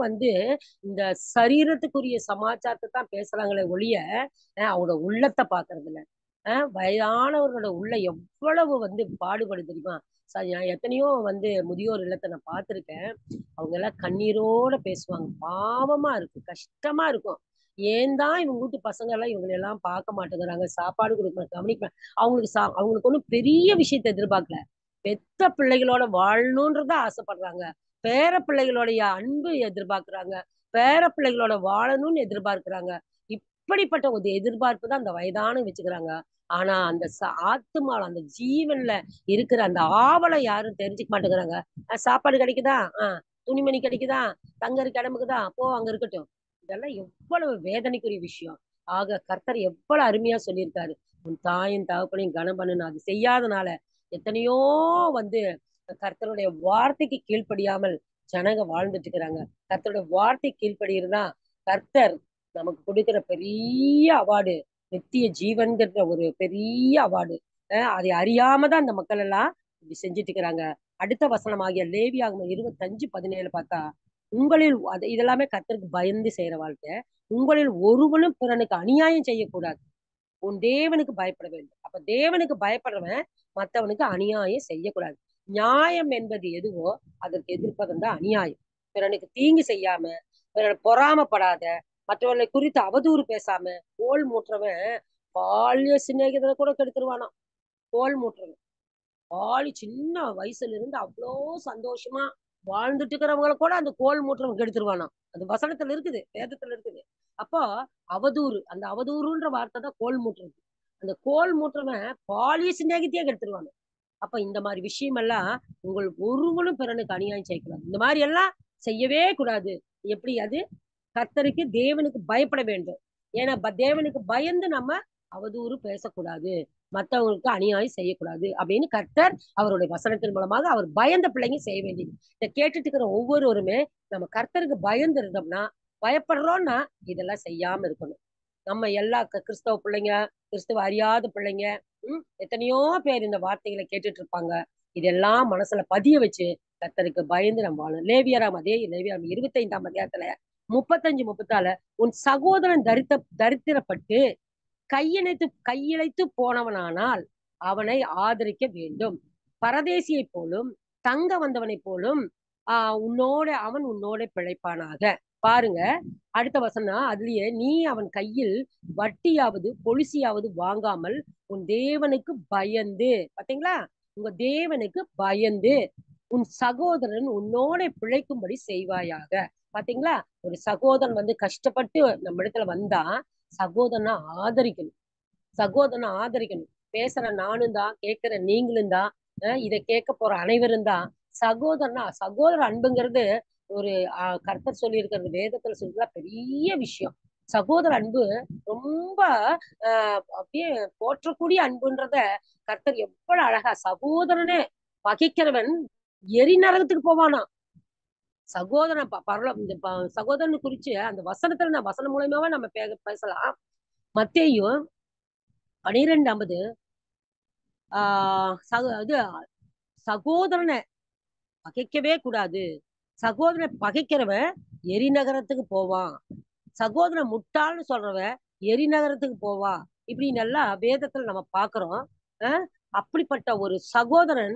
இந்த சரீரத்துக்குரிய சமாச்சாரத்தை தான் பேசுறாங்களே ஒழிய அவங்களோட உள்ளத்தை பாக்குறது இல்ல. வயதானவர்களோட உள்ள எவ்வளவு பாடுபடு தெரியுமா? நான் எத்தனையோ முதியோர் இல்லத்தை நான் பார்த்திருக்கேன். அவங்க எல்லாம் கண்ணீரோட பேசுவாங்க. பாவமா இருக்கு, கஷ்டமா இருக்கும். ஏன் தான் இவங்க வீட்டு பசங்க எல்லாம் இவங்களை எல்லாம் பார்க்க மாட்டேங்கிறாங்க, சாப்பாடு கொடுக்க கவனிக்க. அவங்களுக்கு ஒன்றும் பெரிய விஷயத்த எதிர்பார்க்கல. பெத்த பிள்ளைகளோட வாழணும்ன்றத ஆசைப்படுறாங்க. பேர பிள்ளைகளுடைய அன்பு எதிர்பார்க்கிறாங்க. பேர பிள்ளைகளோட வாழணும்னு எதிர்பார்க்கிறாங்க. இப்படிப்பட்ட ஒரு எதிர்பார்ப்பு தான் அந்த வயதான வச்சுக்கிறாங்க. ஆனா அந்த ஆத்துமால அந்த ஜீவன்ல இருக்கிற அந்த ஆவலை யாரும் தெரிஞ்சுக்க மாட்டேங்கிறாங்க. சாப்பாடு கிடைக்குதா, துணிமணி கிடைக்குதா, தங்கறதுக்கு இடமுக்குதா, போ அங்க இருக்கட்டும். இதெல்லாம் எவ்வளவு வேதனைக்குரிய விஷயம். ஆக கர்த்தர் எவ்வளவு அருமையா சொல்லியிருக்காரு, உன் தாயின் தகப்பனையும் கனம் பண்ணு. அது செய்யாதனால எத்தனையோ வந்து கர்த்தருடைய வார்த்தைக்கு கீழ்ப்படியாமல் ஜனங்க வாழ்ந்துட்டு இருக்கிறாங்க. கர்த்தருடைய வார்த்தை கீழ்ப்படியிருந்தா கர்த்தர் நமக்கு கொடுக்கிற பெரிய அவார்டு, நித்திய ஜீவன்கிற ஒரு பெரிய அவார்டு. அதை அறியாம தான் அந்த மக்கள் எல்லாம் இப்படி செஞ்சுட்டு இருக்கிறாங்க. அடுத்த வசனமாகிய லேவியாகமம் 25:17 பார்த்தா, உங்களில் இதெல்லாமே கர்த்தருக்கு பயந்து செய்யற வாழ்க்கை. உங்களில் ஒருவனும் பிறனுக்கு அநியாயம் செய்யக்கூடாது, உன் தேவனுக்கு பயப்பட வேண்டும். அப்ப தேவனுக்கு பயப்படுறவன் மற்றவனுக்கு அநியாயம் செய்யக்கூடாது. நியாயம் என்பது எதுவோ அதற்கு எதிர்ப்பதும் தான் அநியாயம். பிறனுக்கு தீங்கு செய்யாம, பிறனை பொறாமப்படாத, மற்றவர்களை குறித்து அவதூறு பேசாம, கோல் மூற்றவன் பாலிய சிநேகிதனை கூட கெடுத்துருவானா. கோல் மூற்றவன் சின்ன வயசுல இருந்து அவ்வளோ சந்தோஷமா வாழ்ந்துட்டு இருக்கிறவங்கள கூட அந்த கோல் மூற்றம் கெடுத்துருவானா. அது வசனத்துல இருக்குது, வேதத்துல இருக்குது. அப்போ அவதூறு, அந்த அவதூறுன்ற வார்த்தை தான் கோல் மூட்டுறது. அந்த கோல் மூற்றவன் பாலிய சிநேகித்தையே கெடுத்துருவானு. அப்ப இந்த மாதிரி விஷயம் எல்லாம் உங்களுக்கு ஒருவனும் பிறனுக்கு அநியாயம் செய்யக்கூடாது. இந்த மாதிரி எல்லாம் செய்யவே கூடாது. எப்படி அது? கர்த்தருக்கு தேவனுக்கு பயப்பட வேண்டும். ஏன்னா தேவனுக்கு பயந்து நம்ம அவதூறு பேசக்கூடாது, மற்றவங்களுக்கு அநியாயம் செய்யக்கூடாது அப்படின்னு கர்த்தர் அவருடைய வசனத்தின் மூலமாக அவர் பயந்த பிள்ளைங்க செய்ய வேண்டியது. இதை கேட்டுட்டு இருக்கிற ஒவ்வொருவருமே நம்ம கர்த்தருக்கு பயந்து இருந்தோம்னா, பயப்படுறோம்னா இதெல்லாம் செய்யாம இருக்கணும். நம்ம எல்லா கிறிஸ்தவ பிள்ளைங்க, கிறிஸ்தவ அறியாத பிள்ளைங்க, எத்தனையோ பேர் இந்த வார்த்தைகளை கேட்டுட்டு இருப்பாங்க. இதெல்லாம் மனசுல பதிய வச்சு கர்த்தருக்கு பயந்து நம்ம வாழணும். லேவியராம், அதே லேவியராம் 25 35 உன் சகோதரன் தரித்திரப்பட்டு கையிழைத்து போனவனானால் அவனை ஆதரிக்க வேண்டும். பரதேசியை போலும் தங்க வந்தவனை போலும் அவன் உன்னோட பிழைப்பானாக. பாருங்க, அடுத்த வசனம் அதுலயே, நீ அவன் கையில் வட்டியாவது பொலிசியாவது வாங்காமல் உன் தேவனுக்கு பயந்து, பாத்தீங்களா, உங்க தேவனுக்கு பயந்து உன் சகோதரன் உன்னோட பிழைக்கும்படி செய்வாயாக. பாத்தீங்களா, ஒரு சகோதரன் கஷ்டப்பட்டு நம்ம இடத்துல வந்தா சகோதரனை ஆதரிக்கணும். சகோதரனை ஆதரிக்கணும். பேசுற நானும் தான், கேட்கிற நீங்களும் தான், இதை கேட்க போற அனைவரும் தான். சகோதர அன்புங்கிறது ஒரு கர்த்தர் சொல்லி இருக்கிறது, வேதத்துல சொல்ற பெரிய விஷயம். சகோதர அன்பு ரொம்ப அப்படியே போற்றக்கூடிய அன்புன்றத கர்த்தர் எவ்வளவு அழகா, சகோதரனே பகைக்கிறவன் எரி நரகத்துக்கு போவானா. சகோதரன் சகோதரன் குறிச்சு அந்த வசனத்துல வசனம் மூலயமாவே நம்ம பேசலாம். மத்தேயு 12:50 இது சகோதரனை பகைக்கவே கூடாது. சகோதரனை பகைக்கிறவன் எரிநகரத்துக்கு போவான். சகோதரன் முட்டாள்னு சொல்றவன் எரிநகரத்துக்கு போவா. இப்படின்னு எல்லாம் வேதத்துல நம்ம பாக்குறோம். அப்படிப்பட்ட ஒரு சகோதரன்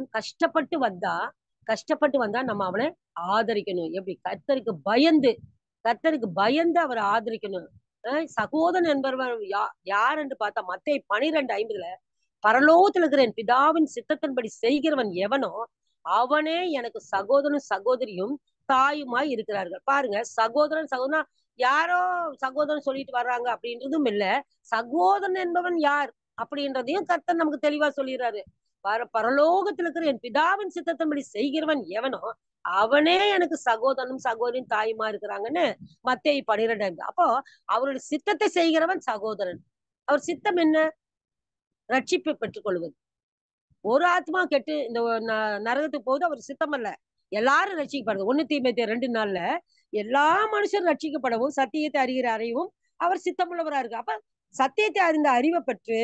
கஷ்டப்பட்டு வந்தா நம்ம அவனை ஆதரிக்கணும். எப்படி? கர்த்தருக்கு பயந்து அவரை ஆதரிக்கணும். சகோதரன் என்பவர் யார் என்று பார்த்தா மத்தேயு 12:50 பரலோகத்தில் இருக்கிற என் பிதாவின் சித்தத்தின்படி செய்கிறவன் எவனோ அவனே எனக்கு சகோதரனும் சகோதரியும் தாயுமாய் இருக்கிறார்கள். பாருங்க, சகோதரன் யாரோ சகோதரன் சொல்லிட்டு வர்றாங்க அப்படின்றதும் இல்ல. சகோதரன் என்பவன் யார் அப்படின்றதையும் கர்த்தர் நமக்கு தெளிவா சொல்லிடுறாரு. பரலோகத்தில் இருக்கிற என் பிதாவின் சித்தத்தின்படி செய்கிறவன் எவனோ அவனே எனக்கு சகோதரனும் சகோதரியும் தாயுமா இருக்கிறாங்கன்னு மத்தேயு 12. அப்போ அவருடைய சித்தத்தை செய்கிறவன் சகோதரன். அவர் சித்தம் என்ன? ரட்சிப்பை பெற்றுக் கொள்வது. ஒரு ஆத்மா கெட்டு இந்த நரகத்துக்கு போகுது, அவர் சித்தம் அல்ல. எல்லாரும் ரட்சிக்கப்படுது. 1 தீமோத்தேயு 2:4 எல்லா மனுஷரும் ரட்சிக்கப்படவும் சத்தியத்தை அறிகிற அறிவும் அவர் சித்தமுள்ளவரா இருக்கு. அப்ப சத்தியத்தை அறிந்த அறிவை பெற்று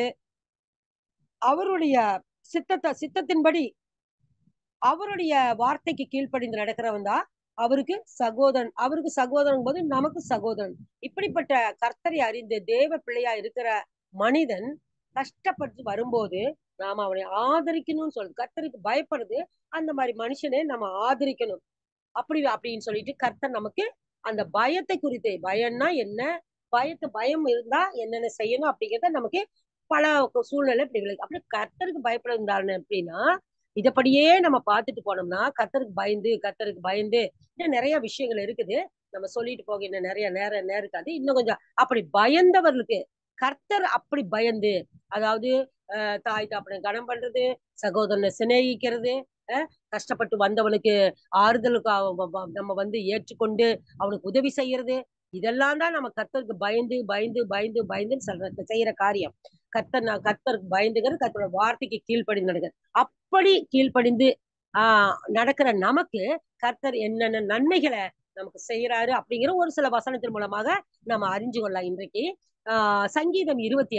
அவருடைய சித்தத்தின்படி அவருடைய வார்த்தைக்கு கீழ்ப்படிந்து நடக்கிறவன் தான் அவருக்கு சகோதரன் போது நமக்கு சகோதரன். இப்படிப்பட்ட கர்த்தரை அறிந்து தேவ பிள்ளையா இருக்கிற மனிதன் கஷ்டப்பட்டு வரும்போது நாம அவனை ஆதரிக்கணும்னு சொல்றது. கர்த்தருக்கு பயப்படுது அந்த மாதிரி மனுஷனை நம்ம ஆதரிக்கணும். அப்படின்னு சொல்லிட்டு கர்த்தர் நமக்கு அந்த பயத்தை குறித்து, பயம்னா என்ன, பயம் இருந்தா என்னென்ன செய்யணும் அப்படிங்கிறத நமக்கு பல சூழ்நிலை இப்படி விளக்கு. அப்படி கர்த்தருக்கு பயப்படுறாங்க அப்படின்னா இதப்படியே நம்ம பார்த்துட்டு போனோம்னா கர்த்தருக்கு பயந்து இன்னும் நிறைய விஷயங்கள் இருக்குது. நம்ம சொல்லிட்டு போக இன்னும் நிறைய நேரம் இருக்காது. இன்னும் கொஞ்சம் அப்படி பயந்தவர்களுக்கு கர்த்தர் அப்படி பயந்து, அதாவது தாய் தாப்பனை கனம் பண்றது, சகோதரனை சிநேகிக்கிறது, கஷ்டப்பட்டு வந்தவனுக்கு ஆறுதலுக்கு நம்ம ஏற்றுக்கொண்டு அவனுக்கு உதவி செய்யறது, இதெல்லாம் தான் நம்ம கர்த்தருக்கு பயந்து செய்யற காரியம். கர்த்தருக்கு பயந்துகிறது கர்த்தரோட வார்த்தைக்கு கீழ்ப்படிந்து நடக்கிறது. அப்படி கீழ்ப்படிந்து நடக்கிற நமக்கு கர்த்தர் என்னென்ன நன்மைகளை நமக்கு செய்யறாரு அப்படிங்கிற ஒரு சில வசனத்தின் மூலமாக நம்ம அறிஞ்சு கொள்ளலாம். இன்றைக்கு சங்கீதம்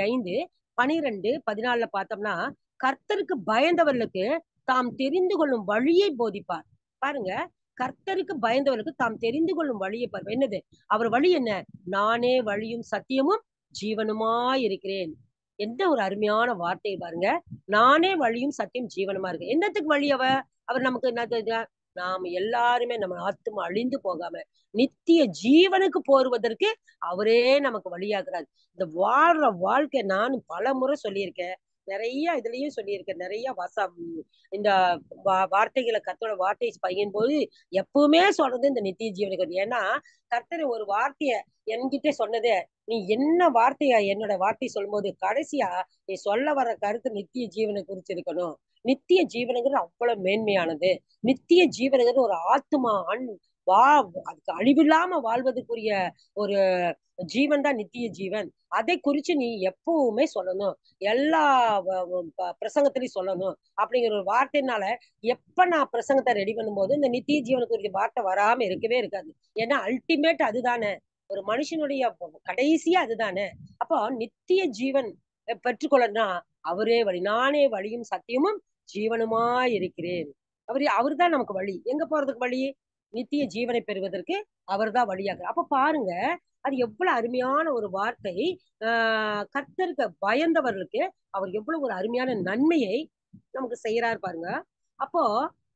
25:12-14 பார்த்தோம்னா கர்த்தருக்கு பயந்தவர்களுக்கு தாம் தெரிந்து கொள்ளும் வழியை போதிப்பார். பாருங்க, கர்த்தருக்கு பயந்தவர்களுக்கு தாம் தெரிந்து கொள்ளும் வழியை பாரு. என்னது அவர் வழி? என்ன? நானே வழியும் சத்தியமும் ஜீவனுமாய் இருக்கிறேன். எந்த ஒரு அருமையான வார்த்தை பாருங்க. நானே வழியும் சத்தியம் ஜீவனுமா இருக்கு. என்னத்துக்கு வழி? அவர் நமக்கு என்ன? நாம எல்லாருமே நம்ம ஆத்துமா அழிந்து போகாம நித்திய ஜீவனுக்கு போருவதற்கு அவரே நமக்கு வழியாகிறார். இந்த வாழ்ற வாழ்க்கை நான் பல முறை சொல்லியிருக்கேன். நிறைய இதுலயும் சொல்லியிருக்கேன். நிறைய இந்த வார்த்தைகளை கர்த்தரோட வார்த்தையை பையன் போது எப்பவுமே சொல்றது இந்த நித்திய ஜீவனுக்கு. ஏன்னா கர்த்தர் ஒரு வார்த்தைய என்கிட்ட சொன்னதே, நீ என்ன வார்த்தையா என்னோட வார்த்தை சொல்லும் போது கடைசியா நீ சொல்ல வர்ற கருத்து நித்திய ஜீவனை குறிச்சு இருக்கணும். நித்திய ஜீவனுங்கிறது அவ்வளவு மேன்மையானது. நித்திய ஜீவனுங்கிறது ஒரு ஆத்மா அதுக்கு அழிவில்லாம வாழ்வதற்குரிய ஒரு ஜீவன் தான் நித்திய ஜீவன். அதை குறிச்சு நீ எப்பவுமே சொல்லணும், எல்லா பிரசங்கத்திலையும் சொல்லணும் அப்படிங்கிற ஒரு வார்த்தைனால எப்ப நான் பிரசங்கத்தை ரெடி பண்ணும்போது இந்த நித்திய ஜீவனுக்குரிய வார்த்தை வராம இருக்கவே இருக்காது. ஏன்னா அல்டிமேட் அதுதானே, ஒரு மனுஷனுடைய கடைசியா அதுதானே. அப்போ நித்திய ஜீவன் பெற்றுக்கொள்ளனா அவரே வழி. நானே வழியும் சத்தியமும் ஜீவனுமா இருக்கிறேன். அவர்தான் நமக்கு வழி. எங்க போறதுக்கு வழி? நித்திய ஜீவனை பெறுவதற்கு அவர்தான் வழியாக. அப்ப பாருங்க, அது எவ்வளவு அருமையான ஒரு வார்த்தை. கர்த்தருக்கு பயந்தவர்களுக்கு அவர் எவ்வளவு ஒரு அருமையான நன்மையை நமக்கு செய்யறாரு பாருங்க. அப்போ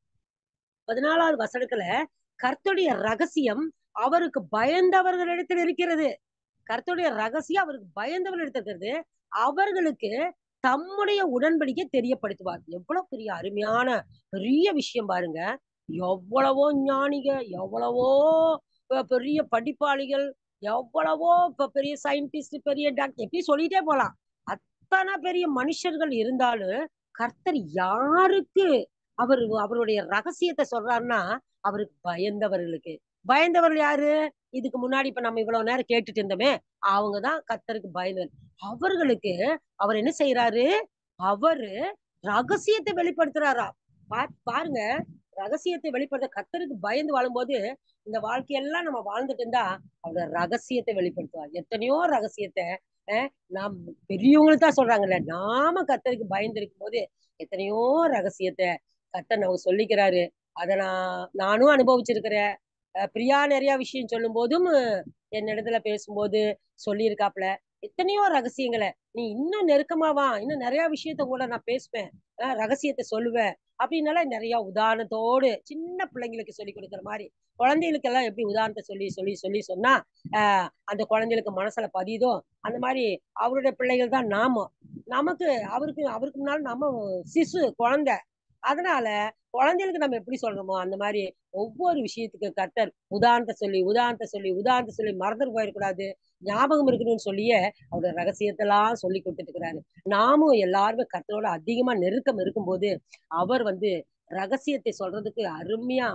14வது வசனத்துல கர்த்தருடைய ரகசியம் அவருக்கு பயந்தவர்களிடத்தில் இருக்கிறது. கர்த்தருடைய ரகசியம் அவருக்கு பயந்தவர்களிடத்தில் இருக்கிறது. அவர்களுக்கு தம்முடைய உடன்படிக்கை தெரியப்படுத்துவார். எவ்வளவு பெரிய அருமையான பெரிய விஷயம் பாருங்க. எவ்வளவோ ஞானிக, எவ்வளவோ பெரிய படிப்பாளிகள், எவ்வளவோ பெரிய சயின்டிஸ்ட், பெரிய டாக்டர், எப்படி சொல்லிட்டே போலாம். அத்தனை பெரிய மனுஷர்கள் இருந்தாலும் கர்த்தர் யாருக்கு அவருடைய ரகசியத்தை சொல்றாருன்னா அவருக்கு பயந்தவர்களுக்கு. பயந்தவர்கள் யாரு? இதுக்கு முன்னாடி இப்ப நம்ம இவ்வளவு நேரம் கேட்டுட்டு இருந்தோமே, அவங்கதான் கர்த்தருக்கு பயந்தவர். அவர்களுக்கு அவர் என்ன செய்யறாரு? அவரு ரகசியத்தை வெளிப்படுத்துறாரா. பாருங்க, ரகசியத்தை வெளிப்படுத்த கர்த்தருக்கு பயந்து வாழும்போது இந்த வாழ்க்கையெல்லாம் நம்ம வாழ்ந்துட்டு இருந்தா அவரோட ரகசியத்தை வெளிப்படுத்துவார். எத்தனையோ ரகசியத்தை நாம் பெரியவங்களுக்கு தான் சொல்றாங்கல்ல, நாம கர்த்தருக்கு பயந்து இருக்கும் போது எத்தனையோ ரகசியத்தை கர்த்தர் நம்ம சொல்லிக்கிறாரு. அத நானும் அனுபவிச்சிருக்கிறேன். பிரியா நிறைய விஷயம் சொல்லும் போதும் என்னிடத்துல பேசும்போது சொல்லியிருக்காப்ல. எத்தனையோ ரகசியங்களை நீ இன்னும் நெருக்கமா வா, இன்னும் நிறைய விஷயத்த கூட நான் பேசுவேன், ரகசியத்தை சொல்லுவேன் அப்படின்னால நிறைய உதாரணத்தோடு சின்ன பிள்ளைங்களுக்கு சொல்லி கொடுக்குற மாதிரி குழந்தைகளுக்கு எல்லாம் எப்படி உதாரணத்தை சொல்லி சொல்லி சொல்லி சொன்னா அந்த குழந்தைகளுக்கு மனசுல பதியுதோ அந்த மாதிரி அவருடைய பிள்ளைகள் தான் நாம. நமக்கு அவருக்கு அவருக்கு முன்னால நம்ம சிசு குழந்தை. அதனால குழந்தைகளுக்கு நம்ம எப்படி சொல்றோமோ அந்த மாதிரி ஒவ்வொரு விஷயத்துக்கு கர்த்தர் உதாரணத்தை சொல்லி உதாரணத்தை சொல்லி உதாரணத்தை சொல்லி மறந்துட்டு போயிடக்கூடாது, ஞாபகம் இருக்கணும்னு சொல்லியே அவரோட ரகசியத்தெல்லாம் சொல்லி கொடுத்துட்டு இருக்கிறாரு. நாமும் எல்லாருமே கர்த்தரோட அதிகமா நெருக்கம் இருக்கும்போது அவர் வந்து ரகசியத்தை சொல்றதுக்கு அருமையா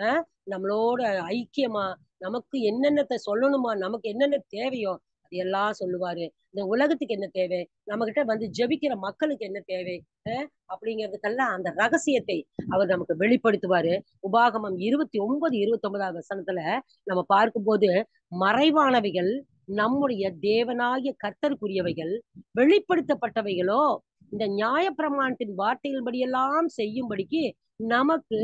நம்மளோட ஐக்கியமா நமக்கு என்னென்னத்தை சொல்லணுமா, நமக்கு என்னென்ன தேவையோ அது எல்லாம் சொல்லுவாரு. இந்த உலகத்துக்கு என்ன தேவை, நம்ம கிட்ட வந்து ஜெபிக்கிற மக்களுக்கு என்ன தேவை அப்படிங்கிறதுக்கெல்லாம் அந்த ரகசியத்தை அவர் நமக்கு வெளிப்படுத்துவாரு. உபாகமம் 29, 29 வசனத்துல நம்ம பார்க்கும்போது மறைவானவைகள் நம்முடைய தேவனாகிய கர்த்தருக்குரியவைகள், வெளிப்படுத்தப்பட்டவைகளோ இந்த நியாயப்பிரமாணத்தின் வார்த்தைகளின்படியெல்லாம் செய்யும்படிக்கு நமக்கு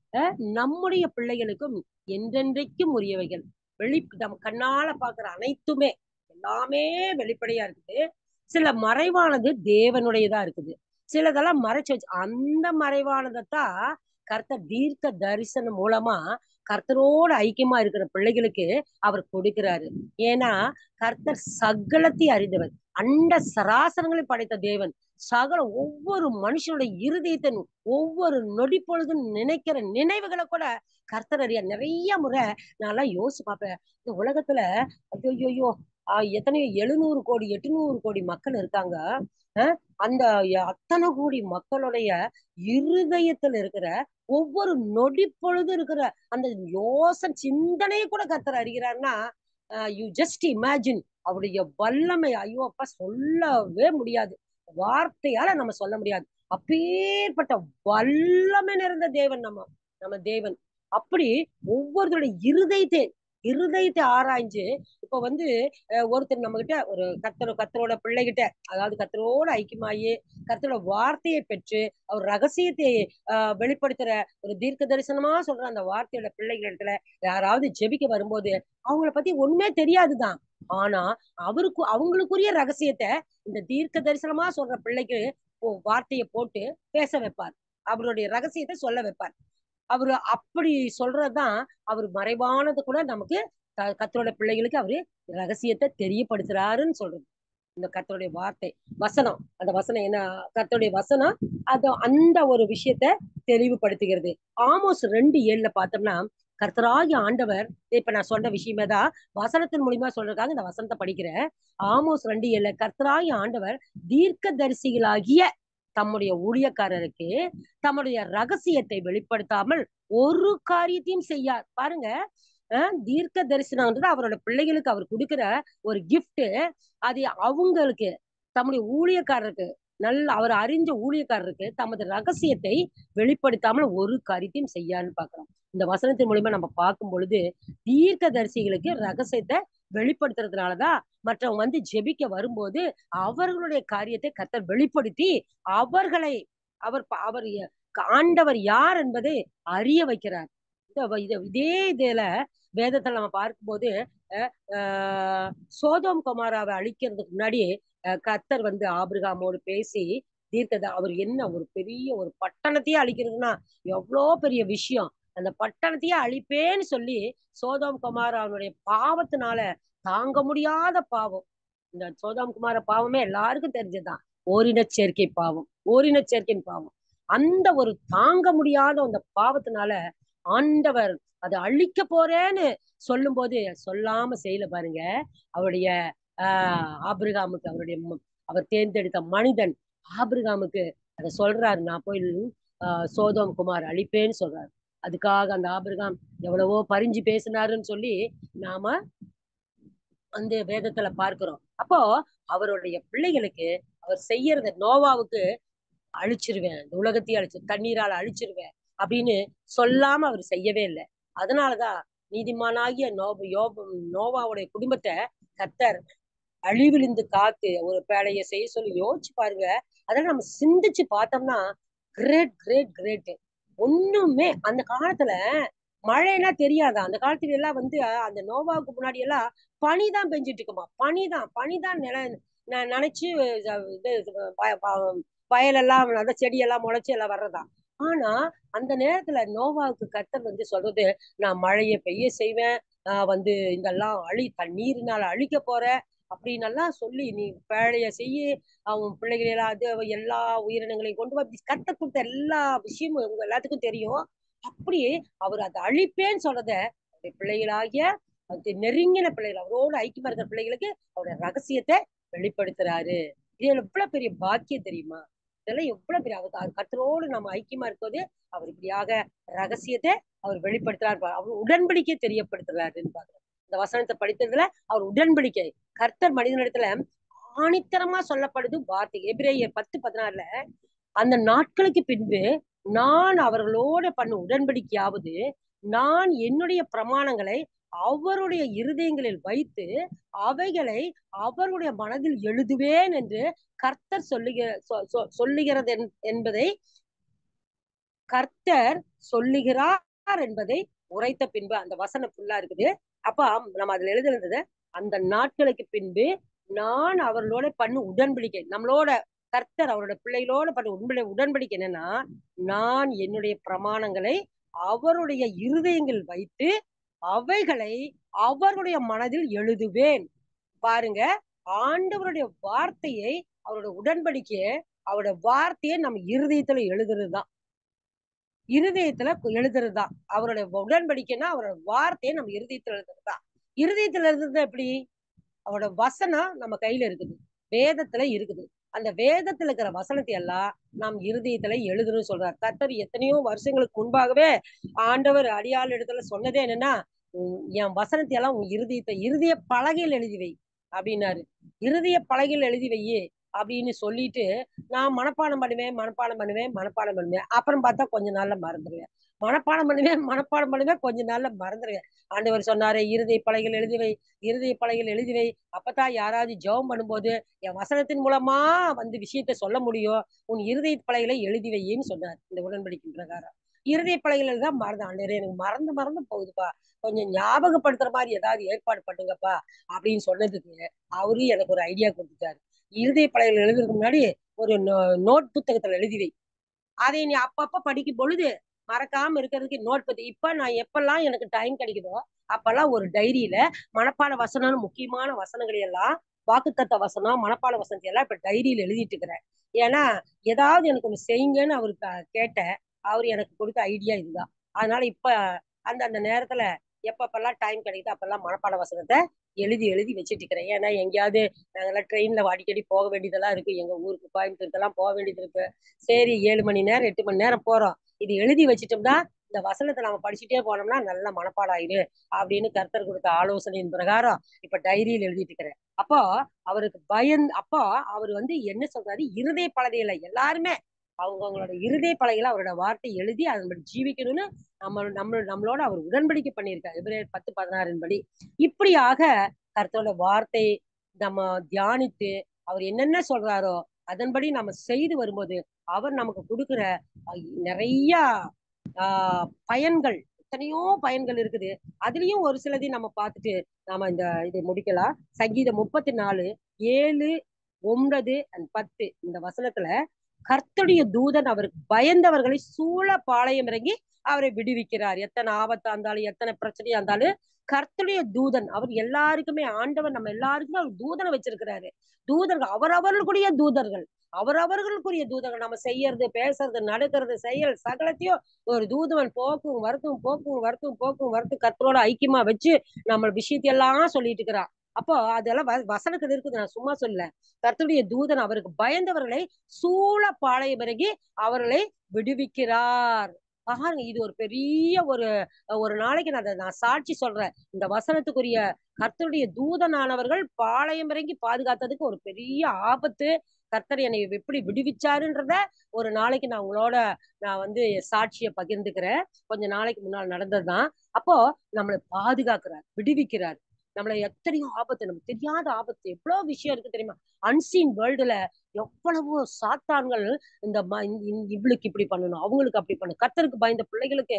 நம்முடைய பிள்ளைகளுக்கும் என்றென்றைக்கும் உரியவைகள். நம்ம கண்ணால பாக்குற அனைத்துமே எல்லாமே வெளிப்படையா இருக்குது. சில மறைவானது தேவனுடையதா இருக்குது, சிலதெல்லாம் மறைச்சு வச்சு அந்த மறைவானதைத்தான் கர்த்தர் தீர்க்க தரிசனம் மூலமா கர்த்தரோட ஐக்கியமா இருக்கிற பிள்ளைகளுக்கு அவர் கொடுக்கிறாரு. ஏன்னா கர்த்தர் சகலத்தையும் அறிந்தவர், அண்ட சராசரங்களை படைத்த தேவன். சகல ஒவ்வொரு மனுஷனுடைய இருதயத்தின் ஒவ்வொரு நொடி பொழுதும் நினைக்கிற நினைவுகளை கூட கர்த்தர் அறிய. நிறைய முறை நான் யோசிச்சு பார்ப்பேன், இந்த உலகத்துல ஐயோ எத்தனையோ 700 கோடி 800 கோடி மக்கள் இருக்காங்க. அந்த அத்தனை கோடி மக்களுடைய இருதயத்துல இருக்கிற ஒவ்வொரு நொடி பொழுது இருக்கிற அந்த யோசனை சிந்தனையை கூட கர்த்தர் அறிகிறார்னா யூ ஜஸ்ட் இமேஜின் அவருடைய வல்லமை. ஐயோ அப்பா சொல்லவே முடியாது, வார்த்தையால நம்ம சொல்ல முடியாது. அப்பேற்பட்ட வல்லமை நிறைந்த தேவன் நம்ம நம்ம தேவன். அப்படி ஒவ்வொருத்தருடைய இருதயத்தை ஆராய்ஞ்சு இப்ப வந்து ஒருத்தர் நம்ம கிட்ட ஒரு கர்த்தரோட பிள்ளைகிட்ட, அதாவது கர்த்தரோட ஐக்கியமாயி கர்த்தரோட வார்த்தையை பெற்று அவர் ரகசியத்தை வெளிப்படுத்துற ஒரு தீர்க்க தரிசனமா சொல்ற அந்த வார்த்தையோட பிள்ளைகளிடத்துல யாராவது ஜெபிக்க வரும்போது அவங்கள பத்தி ஒண்ணுமே தெரியாதுதான். ஆனா அவங்களுக்குரிய ரகசியத்தை இந்த தீர்க்க தரிசனமா சொல்ற பிள்ளைக்கு வார்த்தையை போட்டு பேச வைப்பார், அவருடைய ரகசியத்தை சொல்ல வைப்பார். அவரு அப்படி சொல்றதுதான் அவர் மறைவானது கூட நமக்கு கர்த்தரோட பிள்ளைகளுக்கு அவரு ரகசியத்தை தெரியப்படுத்துறாருன்னு சொல்றது இந்த கர்த்தருடைய வார்த்தை. வசனம், அந்த வசனம் என்ன, கர்த்தருடைய வசனம் அது அந்த ஒரு விஷயத்த தெளிவுபடுத்துகிறது. ஆமோஸ் 2:7 பார்த்தோம்னா கர்த்தராகிய ஆண்டவர், இப்ப நான் சொன்ன விஷயமே தான் வசனத்தின் மூலியமா சொல்றதுக்காக இந்த வசனத்தை படிக்கிறேன். ஆமோஸ் 2:7 கர்த்தராகிய ஆண்டவர் தீர்க்க தரிசிகளாகிய தம்முடைய ஊழியக்காரருக்கு தம்முடைய ரகசியத்தை வெளிப்படுத்தாமல் ஒரு காரியத்தையும் செய்யார். பாருங்க, தீர்க்க தரிசனம்ன்றது அவரோட பிள்ளைகளுக்கு அவர் கொடுக்கிற ஒரு கிஃப்ட். அது அவங்களுக்கு தம்முடைய ஊழியக்காரருக்கு, நல்ல அவர் அறிஞ்ச ஊழியக்காரருக்கு தமது ரகசியத்தை வெளிப்படுத்தாமல் ஒரு காரியத்தையும் செய்யான்னு பாக்குறோம். இந்த வசனத்தின் மூலியமா நம்ம பார்க்கும் பொழுது தீர்க்க தரிசிகளுக்கு ரகசியத்தை வெளிப்படுத்துறதுனாலதான் மற்றவங்க வந்து ஜெபிக்க வரும்போது அவர்களுடைய காரியத்தை கர்த்தர் வெளிப்படுத்தி அவர்களை அவர் அவர் ஆண்டவர் யார் என்பதை அறிய வைக்கிறார். இதே இதுல வேதத்துல நம்ம பார்க்கும்போது சோதோம் கொமாராவை அழிக்கிறதுக்கு முன்னாடி கர்த்தர் வந்து ஆபிரகாமோடு பேசி அவர் என்ன ஒரு பெரிய ஒரு பட்டணத்தையே அழிக்கிறதுனா எவ்வளோ பெரிய விஷயம், அந்த பட்டணத்தையே அழிப்பேன்னு சொல்லி சோதோம் கொமாராவுடைய பாவத்தினால தாங்க முடியாத பாவம். இந்த சோதோம் குமார பாவமே எல்லாருக்கும் தெரிஞ்சதுதான், ஓரினச்சேர்க்கை பாவம், ஓரினச்சேர்க்கையின் பாவம். அந்த ஒரு தாங்க முடியாத அந்த பாவத்தினால ஆண்டவர் அதை அழிக்க போறேன்னு சொல்லும் போது சொல்லாம செய்யல பாருங்க. அவருடைய ஆபிரகாமுக்கு அவர் தேர்ந்தெடுத்த மனிதன் ஆபிரகாமுக்கு அதை சொல்றாரு, நான் போய் சோதோம் குமார் அழிப்பேன்னு சொல்றாரு. அதுக்காக அந்த ஆபிரகாம் எவ்வளவோ பரிஞ்சு பேசினாருன்னு சொல்லி நாம அந்த வேதத்துல பார்க்கிறோம். அப்போ அவருடைய பிள்ளைகளுக்கு அவர் செய்யறத நோவாவுக்கு அழிச்சிருவேன், இந்த உலகத்தையே தண்ணீரால அழிச்சிருவேன் அப்படின்னு சொல்லாம அவர் செய்யவே இல்லை. அதனாலதான் நீதிமானாகிய நோவாவுடைய குடும்பத்தை கர்த்தர் அழிவிலிருந்து காத்து ஒரு வேலையை செய்ய சொல்லி யோசிச்சு பாருங்க. அதெல்லாம் நம்ம சிந்திச்சு பார்த்தோம்னா கிரேட் கிரேட் கிரேட். ஒண்ணுமே அந்த காலத்துல மழைன்னா தெரியாதா? அந்த காலத்துல எல்லாம் அந்த நோவாவுக்கு முன்னாடி எல்லாம் பனிதான் பெஞ்சிட்டு இருக்குமா. பனிதான் நினைச்சு வயலெல்லாம் அந்த செடியெல்லாம் முளைச்சு எல்லாம் வர்றதா. ஆனா அந்த நேரத்துல நோவாவுக்கு கர்த்தர் சொல்றது, நான் மழையை பெய்ய செய்வேன், இதெல்லாம் தண்ணீரினால அழிக்க போற அப்படின்னு எல்லாம் சொல்லி, நீ வேலைய செய்ய, அவன் பிள்ளைகளை எல்லாம் எல்லா உயிரினங்களையும் கொண்டு வா, கர்த்தர் கொடுத்த எல்லா விஷயமும் உங்க எல்லாத்துக்கும் தெரியும். அப்படியே அவர் அதை அழிப்பேன்னு சொல்றத பிள்ளைகளாகிய நெருங்கின பிள்ளைகள், அவரோட ஐக்கியமா இருக்கிற பிள்ளைகளுக்கு அவருடைய ரகசியத்தை வெளிப்படுத்துறாரு. இது எவ்வளவு பெரிய பாக்கியம் தெரியுமா? இதெல்லாம் எவ்வளவு பெரிய அவர் கர்த்தரோடு நம்ம ஐக்கியமா இருப்பது. அவர் இப்படியாக ரகசியத்தை அவர் வெளிப்படுத்துறாரு. அவர் உடன்படிக்கை தெரியப்படுத்துறாருன்னு பாக்குறோம். இந்த வசனத்தை படித்ததுல அவர் உடன்படிக்கை கர்த்தர் மனிதனிடத்துல ஆணித்தரமா சொல்லப்படுது வார்த்தை. எபிரேயர் 10:16 அந்த நாட்களுக்கு பின்பு நான் அவர்களோட பண்ண உடன்படிக்கையாவது, நான் என்னுடைய பிரமாணங்களை அவருடைய இருதயங்களில் வைத்து அவைகளை அவருடைய மனதில் எழுதுவேன் என்று கர்த்தர் சொல்லுகிறது என்பதை கர்த்தர் சொல்லுகிறார் என்பதை உரைத்த பின்பு. அந்த வசனம் ஃபுல்லா இருக்குது. அப்ப நம்ம அதுல எழுதுனது, அந்த நாட்களுக்கு பின்பு நான் அவர்களோட பண்ண உடன்படிக்கை, நம்மளோட கர்த்தர் அவரோட பிள்ளைகளோட பண்ண உடன்படிக்கை என்னன்னா, நான் என்னுடைய பிரமாணங்களை அவருடைய இருதயங்கள் வைத்து அவைகளை அவருடைய மனதில் எழுதுவேன். பாருங்க, ஆண்டவருடைய வார்த்தையை, அவருடைய உடன்படிக்கையை, அவருடைய வார்த்தையை நம்ம இருதயத்துல எழுதுறதுதான். இருதயத்துல எழுதுறதுதான் அவருடைய உடன்படிக்கைன்னா. அவரோட வார்த்தையை நம்ம இருதயத்துல எழுதுறதுதான். இருதயத்துல எழுதுறது எப்படி? அவரோட வசனம் நம்ம கையில இருக்குது, வேதத்துல இருக்குது. அந்த வேதத்துல இருக்கிற வசனத்தை எல்லாம் நாம் இருதயத்துல எழுதணும்னு சொல்றார் கர்த்தர். எத்தனையோ வருஷங்களுக்கு முன்பாகவே ஆண்டவர் அடியாள் இடத்துல சொன்னதே என்னன்னா, என் வசனத்தை எல்லாம் உன் இருதய பலகையில் எழுதி வை அப்படின்னாரு. இருதய பலகையில் எழுதி வையே அப்படின்னு சொல்லிட்டு, நான் மனப்பாடம் பண்ணுவேன். அப்புறம் பார்த்தா கொஞ்ச நாள்ல மறந்துடுவேன். மனப்பாடம் பண்ணுவேன், கொஞ்ச நாள்ல மறந்துடுவேன். ஆண்டவர் சொன்னாரு, இருதய பலகையில் எழுதி வை. அப்பதான் யாராவது ஜெபம் பண்ணும்போது என் வசனத்தின் மூலமா விஷயத்த சொல்ல முடியும். உன் இருதய பலகையில எழுதி வையின்னு சொன்னார் இந்த உடன்படிக்கை பிரகாரம். இருதய பலகையில தான் மறந்து, ஆண்டவரே எனக்கு மறந்து மறந்து போகுதுப்பா, கொஞ்சம் ஞாபகப்படுத்துற மாதிரி ஏதாவது ஏற்பாடு பண்ணுங்கப்பா அப்படின்னு சொன்னதுக்கு அவரு எனக்கு ஒரு ஐடியா கொடுத்துட்டாரு. இருதய பலகையில எழுதுறதுக்கு முன்னாடி ஒரு நோட் புத்தகத்துல எழுதி வை. அதை நீ அப்பப்ப படிக்கும் பொழுது மறக்காம இருக்கிறதுக்கு நோட் பத்தி. இப்ப நான் எப்பெல்லாம் எனக்கு டைம் கிடைக்குதோ அப்பெல்லாம் ஒரு டைரியில மனப்பாட வசனம், முக்கியமான வசனங்களை எல்லாம், வாக்குத்தத்த வசனம், மனப்பாட வசனத்தை எல்லாம் இப்ப டைரியில எழுதிட்டு இருக்கிறேன். ஏன்னா ஏதாவது எனக்கு ஒண்ணு செய்யுங்கன்னு அவருக்கு கேட்டேன். அவரு எனக்கு கொடுத்த ஐடியா இதுதான். அதனால இப்ப அந்த நேரத்துல எப்பப்பெல்லாம் டைம் கிடைக்குது அப்பெல்லாம் மனப்பாட வசனத்தை எழுதி எழுதி வச்சுட்டு இருக்கிறேன். ஏன்னா எங்கேயாவது நாங்கெல்லாம் ட்ரெயின்ல அடிக்கடி போக வேண்டியதெல்லாம் இருக்கு. எங்க ஊருக்கு கோயம்புத்தூருக்கெல்லாம் போக வேண்டியது இருக்கு. சரி, 7 மணி நேரம் 8 மணி நேரம் போறோம், இது எழுதி வச்சுட்டோம்னா இந்த வசனத்தை நம்ம படிச்சுட்டே போனோம்னா நல்ல மனப்பாடம் ஆயிடு அப்படின்னு கர்த்தர் கொடுத்த ஆலோசனையின் பிரகாரம் இப்ப டைரியில் எழுதிட்டு இருக்கிறேன். அப்போ அவருக்கு அப்போ அவர் என்ன சொல்றாரு, இருதய பலகையில எல்லாருமே அவங்களோட இருதய பலகையில அவரோட வார்த்தை எழுதி அதன்படி ஜீவிக்கணும்னு நம்மளோட அவர் உடன்படிக்கை பண்ணியிருக்காரு எபிரேயர் 10:16 படி. இப்படியாக கர்த்தரோட வார்த்தை நம்ம தியானித்து அவர் என்னென்ன சொல்றாரோ அதன்படி நம்ம செய்து வரும்போது அவர் நமக்கு கொடுக்கிற நிறைய பயன்கள், எத்தனையோ பயன்கள் இருக்குது. அதுலயும் ஒரு சிலதையும் நம்ம பார்த்துட்டு நாம இதை முடிக்கலாம். சங்கீதம் 34:7, 9, 10 இந்த வசனத்துல கர்த்தருடைய தூதன் அவருக்கு பயந்தவர்களை சூழ பாளையம் இறங்கி அவரை விடுவிக்கிறார். எத்தனை ஆபத்தா இருந்தாலும், எத்தனை பிரச்சனையா இருந்தாலும் கர்த்தருடைய தூதன் அவர் எல்லாருக்குமே, ஆண்டவர் நம்ம எல்லாருக்குமே அவர் தூதனை வச்சிருக்கிறாரு. தூதர்கள் அவரவர்களுக்குரிய தூதர்கள் நம்ம செய்யறது, பேசுறது, நடக்கிறது, செயல் சகலத்தையும் ஒரு தூதுவன் போக்கும் வரத்தும் கர்த்தரோட ஐக்கியமா வச்சு நம்ம விஷயத்தையெல்லாம் சொல்லிட்டு இருக்கிறான். அப்போ அதெல்லாம் வசனத்துல இருக்குது, நான் சும்மா சொல்ல. கர்த்தருடைய தூதன் அவருக்கு பயந்தவர்களை சூழ பாளையம் இறங்கி அவர்களை விடுவிக்கிறார். பாருங்க, இது ஒரு பெரிய ஒரு ஒரு நாளைக்கு நான் சாட்சி சொல்றேன். இந்த வசனத்துக்குரிய கர்த்தருடைய தூதனானவர்கள் பாளையம் இறங்கி பாதுகாத்ததுக்கு ஒரு பெரிய ஆபத்து. கர்த்தர் என்னை எப்படி விடுவிச்சாருன்றத ஒரு நாளைக்கு நான் வந்து சாட்சிய பகிர்ந்துக்கிறேன். கொஞ்ச நாளைக்கு முன்னால் நடந்ததுதான். அப்போ நம்மளை பாதுகாக்கிறார், விடுவிக்கிறார். நம்மள எத்தனையோ ஆபத்து, நமக்கு தெரியாத ஆபத்து, எவ்வளவு விஷயம் இருக்கு தெரியுமா? அன்சீன் வேர்ல்டுல எவ்வளவோ சாத்தான்கள் இந்த இவளுக்கு இப்படி பண்ணணும், அவங்களுக்கு அப்படி பண்ணணும், கர்த்தருக்கு பயந்த பிள்ளைகளுக்கு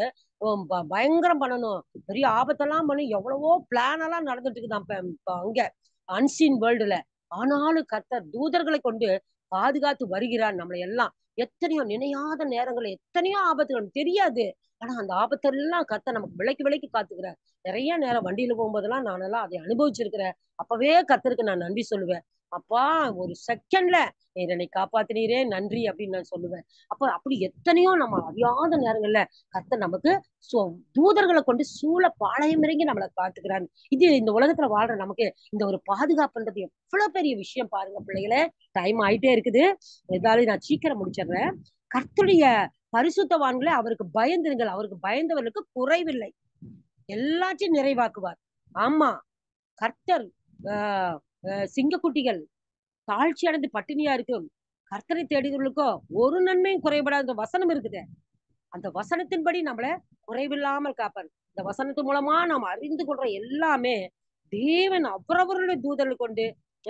பயங்கரம் பண்ணணும், பெரிய ஆபத்தெல்லாம் பண்ணி எவ்வளவோ பிளான் எல்லாம் நடந்துட்டு இருக்குதான் இப்ப அங்க அன்சீன் வேர்ல்டுல. ஆனாலும் கர்த்தர் தூதர்களை கொண்டு பாதுகாத்து வருகிறார் நம்மளை எல்லாம். எத்தனையோ நினையாத நேரங்கள், எத்தனையோ ஆபத்துகள் தெரியாது. ஆனா அந்த ஆபத்தெல்லாம் கர்த்தர் நமக்கு விலைக்கு விலைக்கு காத்துக்கிறார். நிறைய நேரம் வண்டியில போகும்போதெல்லாம் நானெல்லாம் அதை அனுபவிச்சிருக்கிறேன். அப்பவே கர்த்தருக்கு நான் நன்றி சொல்லுவேன். அப்பா, ஒரு செகண்ட்ல என்னை காப்பாத்தினீரே, நன்றி அப்படின்னு நான் சொல்லுவேன். அப்ப அப்படி எத்தனையோ நம்ம அறியாத நேரங்கள்ல கர்த்தர் நமக்கு தூதர்களை கொண்டு சூழ பாளையம் இறங்கி நம்மளை காத்துக்கிறாரு. இது இந்த உலகத்துல வாழ்ற நமக்கு இந்த ஒரு பாதுகாப்புன்றது எவ்வளவு பெரிய விஷயம் பாருங்க பிள்ளைகளே. டைம் ஆயிட்டே இருக்குது, ஏதாவது நான் சீக்கிரம் முடிச்சிடுறேன். கர்த்தருடைய பரிசுத்தவான்களே அவருக்கு பயந்துருங்கள், அவருக்கு பயந்தவர்களுக்கு குறைவில்லை, எல்லாத்தையும் நிறைவாக்குவார். ஆமா, கர்த்தர் ஆஹ் சிங்கக்குட்டிகள் தாழ்ச்சி அடைந்து பட்டினியா இருக்கும் கர்த்தரை தேடுகிறவர்களுக்கோ ஒரு நன்மையும் குறைபடாத வசனம் இருக்குது. அந்த வசனத்தின்படி நம்மள குறைவில்லாமல் காப்பார். இந்த வசனத்து மூலமா நாம் அறிந்து கொள்ற எல்லாமே தேவன் அவரவர்களுடைய தூதர்கள் கொண்டு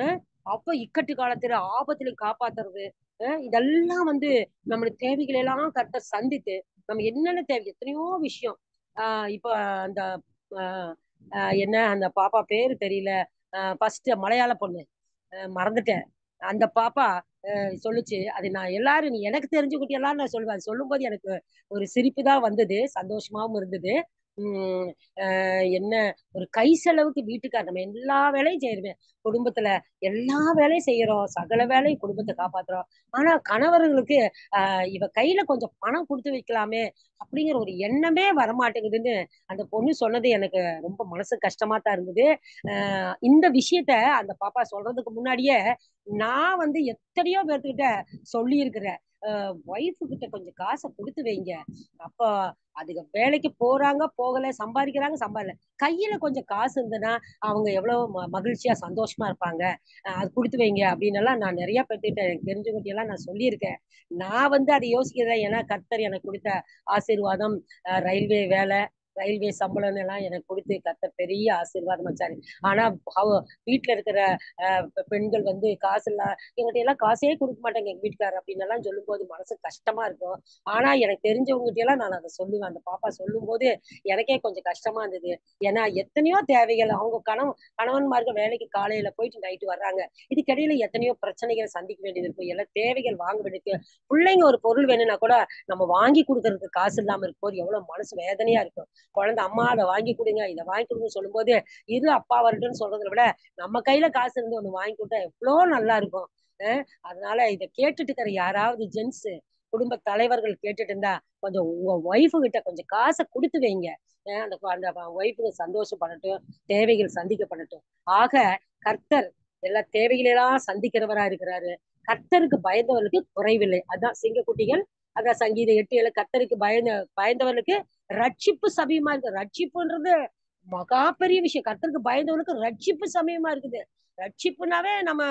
அப்ப இக்கட்டு காலத்துல ஆபத்துல காப்பாத்துறது. இதெல்லாம் வந்து நம்மளுடைய தேவைகள் எல்லாம் கரெக்டா சந்தித்து நம்ம என்னென்ன தேவை, எத்தனையோ விஷயம். இப்ப அந்த ஆஹ் என்ன அந்த பாப்பா பேரு தெரியல, ஃபர்ஸ்ட் மலையாள பொண்ணு, மறந்துட்டேன். அந்த பாப்பா சொல்லுச்சு. அது நான் எல்லாரும், நீ எனக்கு தெரிஞ்ச குட்டி எல்லாம் நான் சொல்லுவேன். அது சொல்லும் போது எனக்கு ஒரு சிரிப்பு தான் வந்தது, சந்தோஷமாவும் இருந்தது. உம் என்ன, ஒரு கை செலவுக்கு வீட்டுக்கார நம்ம எல்லா வேலையும் செய்யறோம், குடும்பத்துல எல்லா வேலையும் செய்யறோம், சகல வேலையும் குடும்பத்தை காப்பாத்துறோம். ஆனா கணவர்களுக்கு இவ கையில கொஞ்சம் பணம் கொடுத்து வைக்கலாமே அப்படிங்கிற ஒரு எண்ணமே வரமாட்டேங்குதுன்னு அந்த பொண்ணு சொன்னது எனக்கு ரொம்ப மனசு கஷ்டமா தான் இருந்தது. இந்த விஷயத்த அந்த பாப்பா சொல்றதுக்கு முன்னாடியே நான் வந்து எத்தனையோ பேர்த்துக்கிட்ட சொல்லி இருக்கிறேன். ஒய்ஃபு கிட்ட கொஞ்சம் காசை கொடுத்து வைங்க, அப்போ அதுக்கு வேலைக்கு போறாங்க, போகல, சம்பாதிக்கிறாங்க, சம்பாதிக்கல, கையில கொஞ்சம் காசு இருந்ததுன்னா அவங்க எவ்வளவு மகிழ்ச்சியா சந்தோஷமா இருப்பாங்க. அது கொடுத்து வைங்க அப்படின்னு எல்லாம் நான் நிறைய பேர்த்துக்கிட்ட எனக்கு தெரிஞ்சவங்க எல்லாம் நான் சொல்லியிருக்கேன். நான் வந்து அதை யோசிக்கிறேன். ஏன்னா கர்த்தர் எனக்கு கொடுத்த ஆசீர்வாதம், ரயில்வே வேலை, ரயில்வே சம்பளம் எல்லாம் எனக்கு கொடுத்து கர்த்தர் பெரிய ஆசீர்வாதம் வச்சாரு. ஆனா வீட்டுல இருக்கிற பெண்கள் வந்து காசு இல்ல, எங்கிட்ட எல்லாம் காசே கொடுக்க மாட்டாங்க எங்க வீட்டுக்காரர் அப்படின்னு எல்லாம் சொல்லும் போது மனசு கஷ்டமா இருக்கும். ஆனா எனக்கு தெரிஞ்சவங்ககிட்ட எல்லாம் நான் அதை சொல்லுவேன். அந்த பாப்பா சொல்லும் போது எனக்கே கொஞ்சம் கஷ்டமா இருந்தது. ஏன்னா எத்தனையோ தேவைகள், அவங்க கணவன்மார்கள் வேலைக்கு காலையில போயிட்டு நைட்டு வர்றாங்க, இதுக்கிடையில எத்தனையோ பிரச்சனைகளை சந்திக்க வேண்டியது இருக்கும், எல்லாம் தேவைகள் வாங்க வேண்டியது. பிள்ளைங்க ஒரு பொருள் வேணும்னா கூட நம்ம வாங்கி கொடுக்கறதுக்கு காசு இல்லாம இருக்கும் போது எவ்வளவு மனசு வேதனையா இருக்கும். குழந்தை அம்மா அதை வாங்கி கொடுங்க, இதை வாங்கி கொடுங்கன்னு சொல்லும் போது இரு அப்பா வரட்டும்னு சொல்றதை விட நம்ம கையில காசு இருந்து ஒண்ணு வாங்கி கொடுத்தா எவ்வளவு நல்லா இருக்கும். அதனால இதை கேட்டுட்டு இருக்கிற யாராவது ஜென்ஸ் குடும்ப தலைவர்கள் கேட்டுட்டு இருந்தா கொஞ்சம் உங்க ஒய்ஃபு கிட்ட கொஞ்சம் காசை கொடுத்து வைங்க. அந்த அந்த ஒய்ஃபுக்கு சந்தோஷப்படட்டும், தேவைகள் சந்திக்கப்படட்டும். ஆக கர்த்தர் எல்லா தேவைகளெல்லாம் சந்திக்கிறவரா இருக்கிறாரு. கர்த்தருக்கு பயந்தவர்களுக்கு குறைவில்லை. அதான் சிங்கக்குட்டிகள், அதான் சங்கீதம் 8:7, கர்த்தருக்கு பயந்தவர்களுக்கு ரட்சிப்பு சமயமா இருக்கு. ரட்சிப்புன்றது மகா பெரிய விஷயம். கர்த்தருக்கு பயந்தவனுக்கு ரட்சிப்பு சமயமா இருக்குது. ரட்சிப்புனாவே நம்ம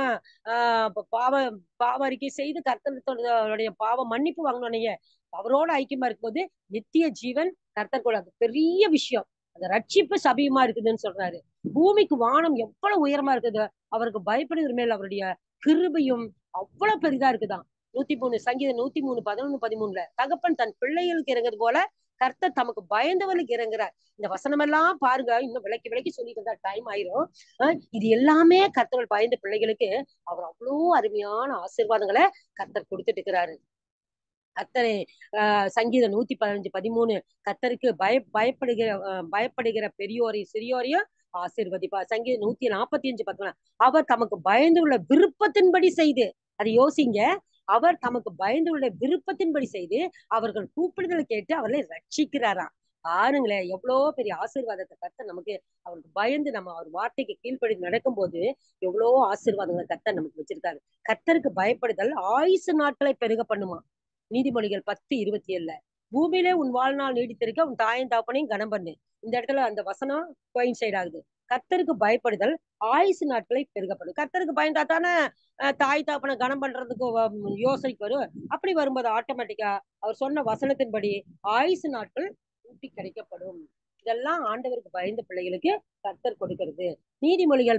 பாவ அறிக்கை செய்து கர்த்தருடைய பாவ மன்னிப்பு வாங்கணும்னே அவரோட ஐக்கியமா இருக்கும்போது நித்திய ஜீவன் கர்த்தர் கூட, அது பெரிய விஷயம். அந்த ரட்சிப்பு சபையுமா இருக்குதுன்னு சொல்றாரு. பூமிக்கு வானம் எவ்வளவு உயரமா இருக்குது, அவருக்கு பயப்படுகிற மேல் அவருடைய கிருபையும் அவ்வளவு பெரிதா இருக்குதான். 103 சங்கீதம் 103 11 13 தகப்பன் தன் பிள்ளைகளுக்கு இறங்குறது போல கர்த்தர் தமக்கு பயந்தவனுக்கு இறங்குறார். இந்த வசனம் எல்லாம் பாருங்க, இன்னும் விளக்கி விளக்கி சொல்லிட்டு இருந்தா டைம் ஆயிரும். இது எல்லாமே கர்த்தர் பயந்த பிள்ளைகளுக்கு அவர் அவ்வளோ அருமையான ஆசீர்வாதங்களை கர்த்தர் கொடுத்துட்டு இருக்கிறாரு. கர்த்தரை சங்கீதம் 115:13 கர்த்தருக்கு பயப்படுகிற பெரியோரையும் சிறியோரையும் ஆசீர்வதிப்பா. சங்கீதம் 145 அவர் தமக்கு பயந்துள்ள விருப்பத்தின்படி செய்து, அதை யோசிங்க, அவர் தமக்கு பயந்துள்ள விருப்பத்தின்படி செய்து அவர்கள் கூப்பிடுதலை கேட்டு அவர்களை ரட்சிக்கிறாராம். பாருங்களேன், எவ்வளவு பெரிய ஆசீர்வாதத்தை கர்த்தர் நமக்கு, அவருக்கு பயந்து நம்ம அவர் வார்த்தைக்கு கீழ்ப்படி நடக்கும் போது எவ்வளவோ ஆசீர்வாதங்களை கர்த்தர் நமக்கு வச்சிருக்காரு. கர்த்தருக்கு பயப்படுதல் ஆயுசு நாட்களை பெருக பண்ணுமா. நீதிமொழிகள் 10:27 பூமியிலே உன் வாழ்நாள் நீடித்திருக்க உன் தாயின் தாப்பனையும் கனம் பண்ணு. இந்த இடத்துல அந்த வசனம் கோயின்சைட் ஆகுது. கர்த்தருக்கு பயப்படுதல் ஆயுசு நாட்களை பெருகப்படும். கர்த்தருக்கு பயந்தா தானே தாய் தாப்பனை கனம் பண்றதுக்கு யோசனைக்கு வரும். அப்படி வரும்போது ஆட்டோமேட்டிக்கா அவர் சொன்ன வசனத்தின்படி ஆயுசு நாட்கள் கூட்டி கிடைக்கப்படும். இதெல்லாம் ஆண்டவருக்கு பயந்த பிள்ளைகளுக்கு கர்த்தர் கொடுக்கிறது. நீதிமொழிகள்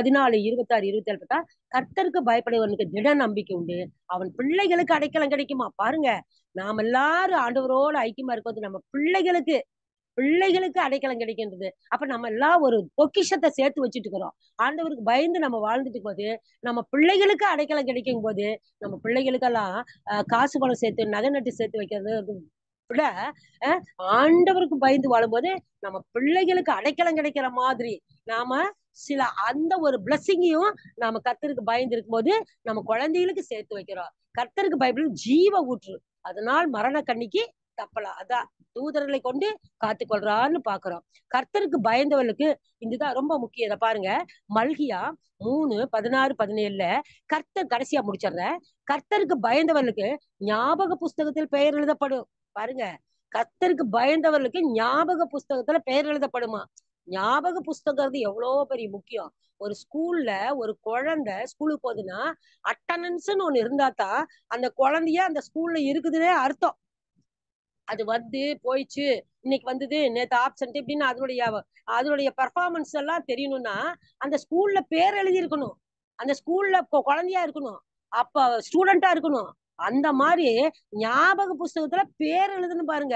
14:26-27 பார்த்தா கர்த்தருக்கு பயப்படுவனுக்கு திட நம்பிக்கை உண்டு, அவன் பிள்ளைகளுக்கு அடைக்கலம் கிடைக்குமா. பாருங்க, நாம் எல்லாரும் ஆண்டவரோட ஐக்கியமா இருக்கிறது நம்ம பிள்ளைகளுக்கு பிள்ளைகளுக்கு அடைக்கலம் கிடைக்கின்றது. அப்ப நம்ம எல்லாம் ஒரு பொக்கிஷத்தை சேர்த்து வச்சுட்டு இருக்கிறோம். ஆண்டவருக்கு பயந்து நம்ம வாழ்ந்துட்டு போது நம்ம பிள்ளைகளுக்கு அடைக்கலம் கிடைக்கும் போது நம்ம பிள்ளைகளுக்கெல்லாம் காசு பணம் சேர்த்து நகை நட்டு சேர்த்து வைக்கிறது விட ஆண்டவருக்கு பயந்து வாழும்போது நம்ம பிள்ளைகளுக்கு அடைக்கலம் கிடைக்கிற மாதிரி நாம சில அந்த ஒரு பிளஸ்ஸிங்கையும் நாம கர்த்தருக்கு பயந்து இருக்கும்போது நம்ம குழந்தைகளுக்கு சேர்த்து வைக்கிறோம். கர்த்தருக்கு பயப்படும் ஜீவ ஊற்று, அதனால் மரண கண்ணிக்கு தப்பலாம். அதான் தூதர்களை கொண்டு காத்துக்கொள்றான்னு பாக்குறோம். கர்த்தருக்கு பயந்தவர்களுக்கு இதுதான் ரொம்ப முக்கியம். இதை பாருங்க, மல்கியா 3:16-17 கர்த்தர் கடைசியா முடிச்சிடுற, கர்த்தருக்கு பயந்தவர்களுக்கு ஞாபக புஸ்தகத்தில் பெயர் எழுதப்படும். பாருங்க, கர்த்தருக்கு பயந்தவர்களுக்கு ஞாபக புஸ்தகத்துல பெயர் எழுதப்படுமா. ஞாபக புஸ்தகம் எவ்வளவு பெரிய முக்கியம். ஒரு ஸ்கூல்ல ஒரு குழந்தை ஸ்கூலுக்கு போகுதுன்னா அட்டண்டன்ஸ்ன்னு ஒண்ணு இருந்தா தான் அந்த குழந்தைய அந்த ஸ்கூல்ல இருக்குதுன்னே அர்த்தம். அது வந்து போயிடுச்சு, இன்னைக்கு வந்தது, நேத்து ஆப்சென்ட் இப்படின்னு அதனுடைய பெர்ஃபார்மன்ஸ் எல்லாம் தெரியணும்னா அந்த ஸ்கூல்ல பேர் எழுதி இருக்கணும், அந்த ஸ்கூல்ல குழந்தையா இருக்கணும், அப்ப ஸ்டூடெண்டா இருக்கணும். அந்த மாதிரி ஞாபக புஸ்தகத்துல பேர் எழுதுன்னு பாருங்க.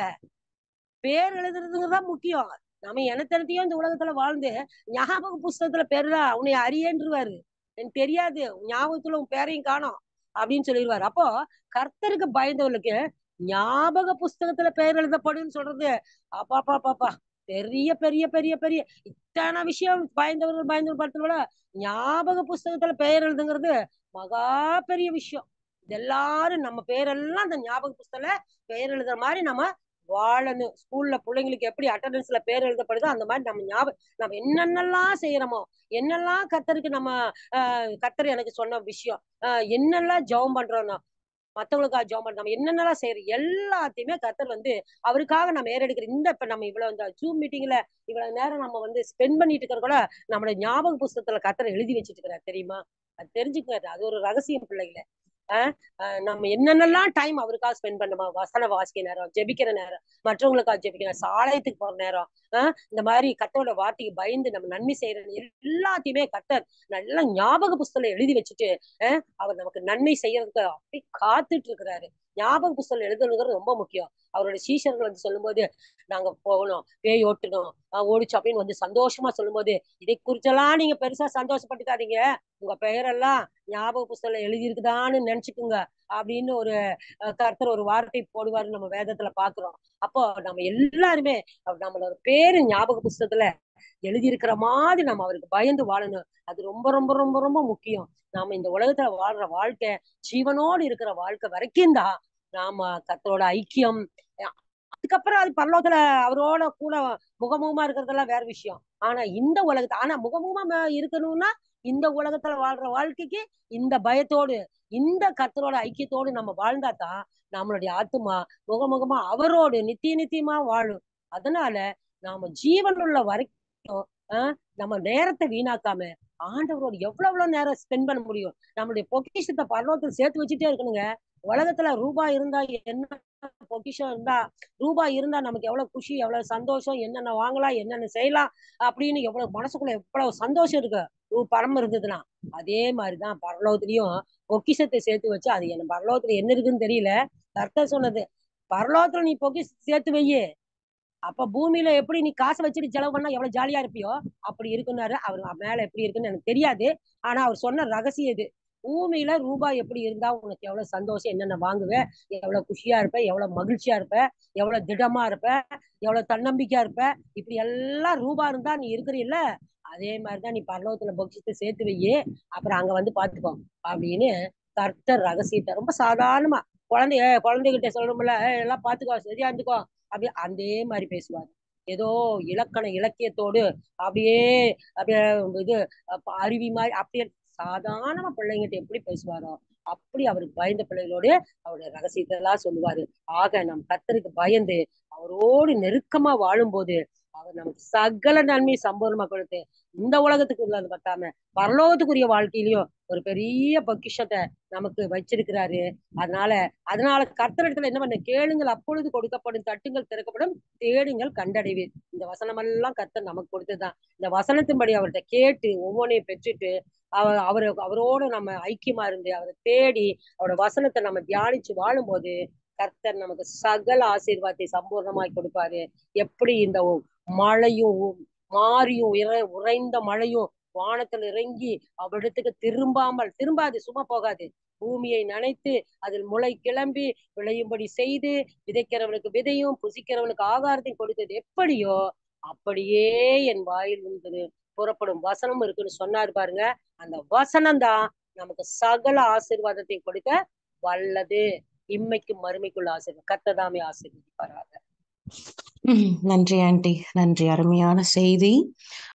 பேர் எழுதுறதுதான் முக்கியம். நம்ம எனத்தனத்தையும் இந்த உலகத்துல வாழ்ந்து ஞாபக புஸ்தகத்துல பேருதான் உன்னை அறியேன்றுவாரு. எனக்கு தெரியாது, ஞாபகத்துல உன் பேரையும் காணோம் அப்படின்னு சொல்லிடுவாரு. அப்போ கர்த்தருக்கு பயந்தவர்களுக்கு ஞாபக புஸ்தகத்துல பெயர் எழுதப்படும் சொல்றது அப்பா பாப்பா பெரிய பெரிய பெரிய பெரிய இத்தனை விஷயம் பயந்தவர்கள் படத்துல ஞாபக புஸ்தகத்துல பெயர் எழுதுங்கிறது மகா பெரிய விஷயம். இது எல்லாரும் நம்ம பேரெல்லாம் அந்த ஞாபக புஸ்தகத்துல பெயர் எழுதுற மாதிரி நம்ம வாழணும். ஸ்கூல்ல பிள்ளைங்களுக்கு எப்படி அட்டண்டன்ஸ்ல பேர் எழுதப்படுதோ அந்த மாதிரி நம்ம நம்ம என்னென்னலாம் செய்யறோமோ, என்னெல்லாம் கர்த்தருக்கு நம்ம கர்த்தர் எனக்கு சொன்ன விஷயம், என்னெல்லாம் ஜெபம் பண்றோம்னா மத்தவங்களுக்காக ஜெபம் பண்றோம், நம்ம என்னென்னலாம் செய்யறோம் எல்லாத்தையுமே கர்த்தர் அவருக்காக நம்ம ஏறெடுக்கிற இந்த இப்ப நம்ம இவ்வளவு இந்த ஜூம் மீட்டிங்ல இவ்வளவு நேரம் நம்ம ஸ்பெண்ட் பண்ணிட்டு இருக்கிற கூட நம்மளோட ஞாபக புஸ்தகத்துல கர்த்தர் எழுதி வச்சுட்டு இருக்கிறார் தெரியுமா. அது தெரிஞ்சுக்காது, அது ஒரு ரகசியம் பிள்ளைகளை. நம்ம என்னென்னலாம் டைம் அவருக்காக ஸ்பெண்ட் பண்ணுமா, வசன வாசிக்க நேரம், ஜெபிக்கிற நேரம், மற்றவங்களுக்காக ஜெபிக்கிற சாலயத்துக்கு போற நேரம், இந்த மாதிரி கர்த்தரோட வார்த்தைக்கு பயந்து நம்ம நன்மை செய்யற எல்லாத்தையுமே கர்த்தர் நல்லா ஞாபக புஸ்தகம் எழுதி வச்சுட்டு அவர் நமக்கு நன்மை செய்யறதுக்கு அப்படி காத்துட்டு இருக்கிறாரு. ஞாபக புஸ்தகம் எழுதுங்கிறது ரொம்ப முக்கியம். அவரோட சீஷர்கள் சொல்லும் போது நாங்க போகணும், பேய் ஓட்டணும், ஓடிச்சு அப்படின்னு சந்தோஷமா சொல்லும் போது இதை குறிச்செல்லாம் நீங்க பெருசா சந்தோஷப்பட்டுக்காதீங்க, உங்க பெயரெல்லாம் ஞாபக புஸ்தகம் எழுதி இருக்குதான்னு நினைச்சுக்குங்க அப்படின்னு ஒரு கர்த்தர் ஒரு வார்த்தை போடுவாரு நம்ம வேதத்துல பாக்குறோம். அப்போ நம்ம எல்லாருமே நம்மளோட பேரு ஞாபக புஸ்தகத்துல எழுதி இருக்கிற மாதிரி நம்ம அவருக்கு பயந்து வாழணும். அது ரொம்ப ரொம்ப ரொம்ப ரொம்ப முக்கியம். நாம இந்த உலகத்துல வாழ்ற வாழ்க்கை ஜீவனோடு இருக்கிற வாழ்க்கை வரைக்கும் தான் நாம கர்த்தரோட ஐக்கியம். அதுக்கப்புறம் அது பரலோகத்துல அவரோட கூட முகமுகமா இருக்கிறதெல்லாம் வேற விஷயம். ஆனா இந்த உலகத்தை முகமுகமா இருக்கணும்னா இந்த உலகத்துல வாழ்ற வாழ்க்கைக்கு இந்த பயத்தோடு இந்த கர்த்தரோட ஐக்கியத்தோடு நம்ம வாழ்ந்தாதான் நம்மளுடைய ஆத்துமா முகமுகமா அவரோடு நித்திய நித்தியமா வாழும். அதனால நாம ஜீவன் உள்ள வரைக்கும் நம்ம நேரத்தை வீணாக்காம ஆண்டவரோடு எவ்வளவு நேரம் ஸ்பெண்ட் பண்ண முடியும். நம்மளுடைய பொக்கிஷத்தை பரலோகத்துல சேர்த்து வச்சுட்டே இருக்கணுங்க. உலகத்துல ரூபாய் இருந்தா என்ன, பொக்கிஷம் இருந்தா ரூபாய் இருந்தா நமக்கு எவ்வளவு குஷி, எவ்வளவு சந்தோஷம், என்னென்ன வாங்கலாம், என்னென்ன செய்யலாம் அப்படின்னு எவ்வளவு மனசுக்குள்ள எவ்வளவு சந்தோஷம் இருக்கு பணம் இருந்ததுன்னா. அதே மாதிரிதான் பரலோகத்திலயும் பொக்கிஷத்தை சேர்த்து வச்சு அது என்ன பரலோகத்துல என்ன இருக்குன்னு தெரியல, கர்த்தர் சொன்னது பரலோகத்துல நீ பொக்கிஷத்தை சேர்த்து வையே, அப்ப பூமியில எப்படி நீ காசை வச்சுட்டு செலவு பண்ணா எவ்வளவு ஜாலியா இருப்பியோ அப்படி இருக்குன்னாரு. அவர் மேல எப்படி இருக்குன்னு எனக்கு தெரியாது, ஆனா அவர் சொன்ன ரகசியம் இது. பூமியில ரூபாய் எப்படி இருந்தா உனக்கு எவ்வளவு சந்தோஷம், என்னென்ன வாங்குவ, எவ்வளவு குஷியா இருப்ப, எவ்வளவு மகிழ்ச்சியா இருப்ப, எவ்வளவு திடமா இருப்ப, எவ்வளவு தன்னம்பிக்கையா இருப்ப, இப்படி எல்லாம் ரூபா இருந்தா நீ இருக்கிறில்ல, அதே மாதிரிதான் நீ பரலோகத்துல பொக்கிஷத்தை சேர்த்து வையே, அப்புறம் அங்க பாத்துக்கோ அப்படின்னு கர்த்தர் ரகசியத்தை ரொம்ப சாதாரணமா குழந்தைகிட்ட சொல்றோம்ல, எல்லாம் பாத்துக்கோ சரியா இருந்துக்கோ அப்படி அதே மாதிரி பேசுவாரு. ஏதோ இலக்கியத்தோடு அப்படியே அப்படியே இது அருவி மாதிரி அப்படியே சாதாரணமா பிள்ளைங்கிட்ட எப்படி பேசுவாரோ அப்படி அவருக்கு பயந்த பிள்ளைகளோட அவருடைய ரகசியத்தை எல்லாம் சொல்லுவாரு. ஆக நம் கர்த்தருக்கு பயந்து அவரோடு நெருக்கமா வாழும்போது அவர் நமக்கு சகல நன்மை சம்பூர்ணமா கொடுத்து இந்த உலகத்துக்கு உள்ளது பத்தாம பரலோகத்துக்குரிய வாழ்க்கையிலயும் ஒரு பெரிய பொக்கிஷத்தை நமக்கு வச்சிருக்கிறாரு. அதனால அதனால கர்த்தரிடத்துல என்ன பண்ண, கேளுங்கள் அப்பொழுது கொடுக்கப்படும், தட்டுங்கள் திறக்கப்படும், தேடுங்கள் கண்டடைவீர். இந்த வசனம் எல்லாம் கர்த்தர் நமக்கு கொடுத்ததுதான். இந்த வசனத்தின்படி அவர்கிட்ட கேட்டு ஒவ்வொன்றையும் பெற்றுட்டு அவரோட நம்ம ஐக்கியமா இருந்து அவரை தேடி அவரோட வசனத்தை நம்ம தியானிச்சு வாழும்போது கர்த்தர் நமக்கு சகல ஆசீர்வாதத்தை சம்பூர்ணமாய் கொடுப்பாரு. எப்படி இந்த மழையும் மாறியும் உறைந்த மழையும் வானத்தில் இறங்கி அவரிடத்துக்கு திரும்பாது, சும்மா போகாது. பூமியை நனைத்து அதில் முளை கிளம்பி விளையும்படி செய்து விதைக்கிறவனுக்கு விதையும் புசிக்கிறவனுக்கு ஆகாரத்தையும் கொடுத்தது எப்படியோ அப்படியே என் வாயில் இருந்தது புறப்படும் வசனம் இருக்குன்னு சொன்னாரு பாருங்க. அந்த வசனம் தான் நமக்கு சகல ஆசீர்வாதத்தையும் கொடுக்க வல்லது. இம்மைக்கும் மறுமைக்குள்ள ஆசீர்வாதம் கர்த்தர் ஆசீர்வதிப்பாராக. நன்றி ஆண்டி, நன்றி. அருமையான செய்தி.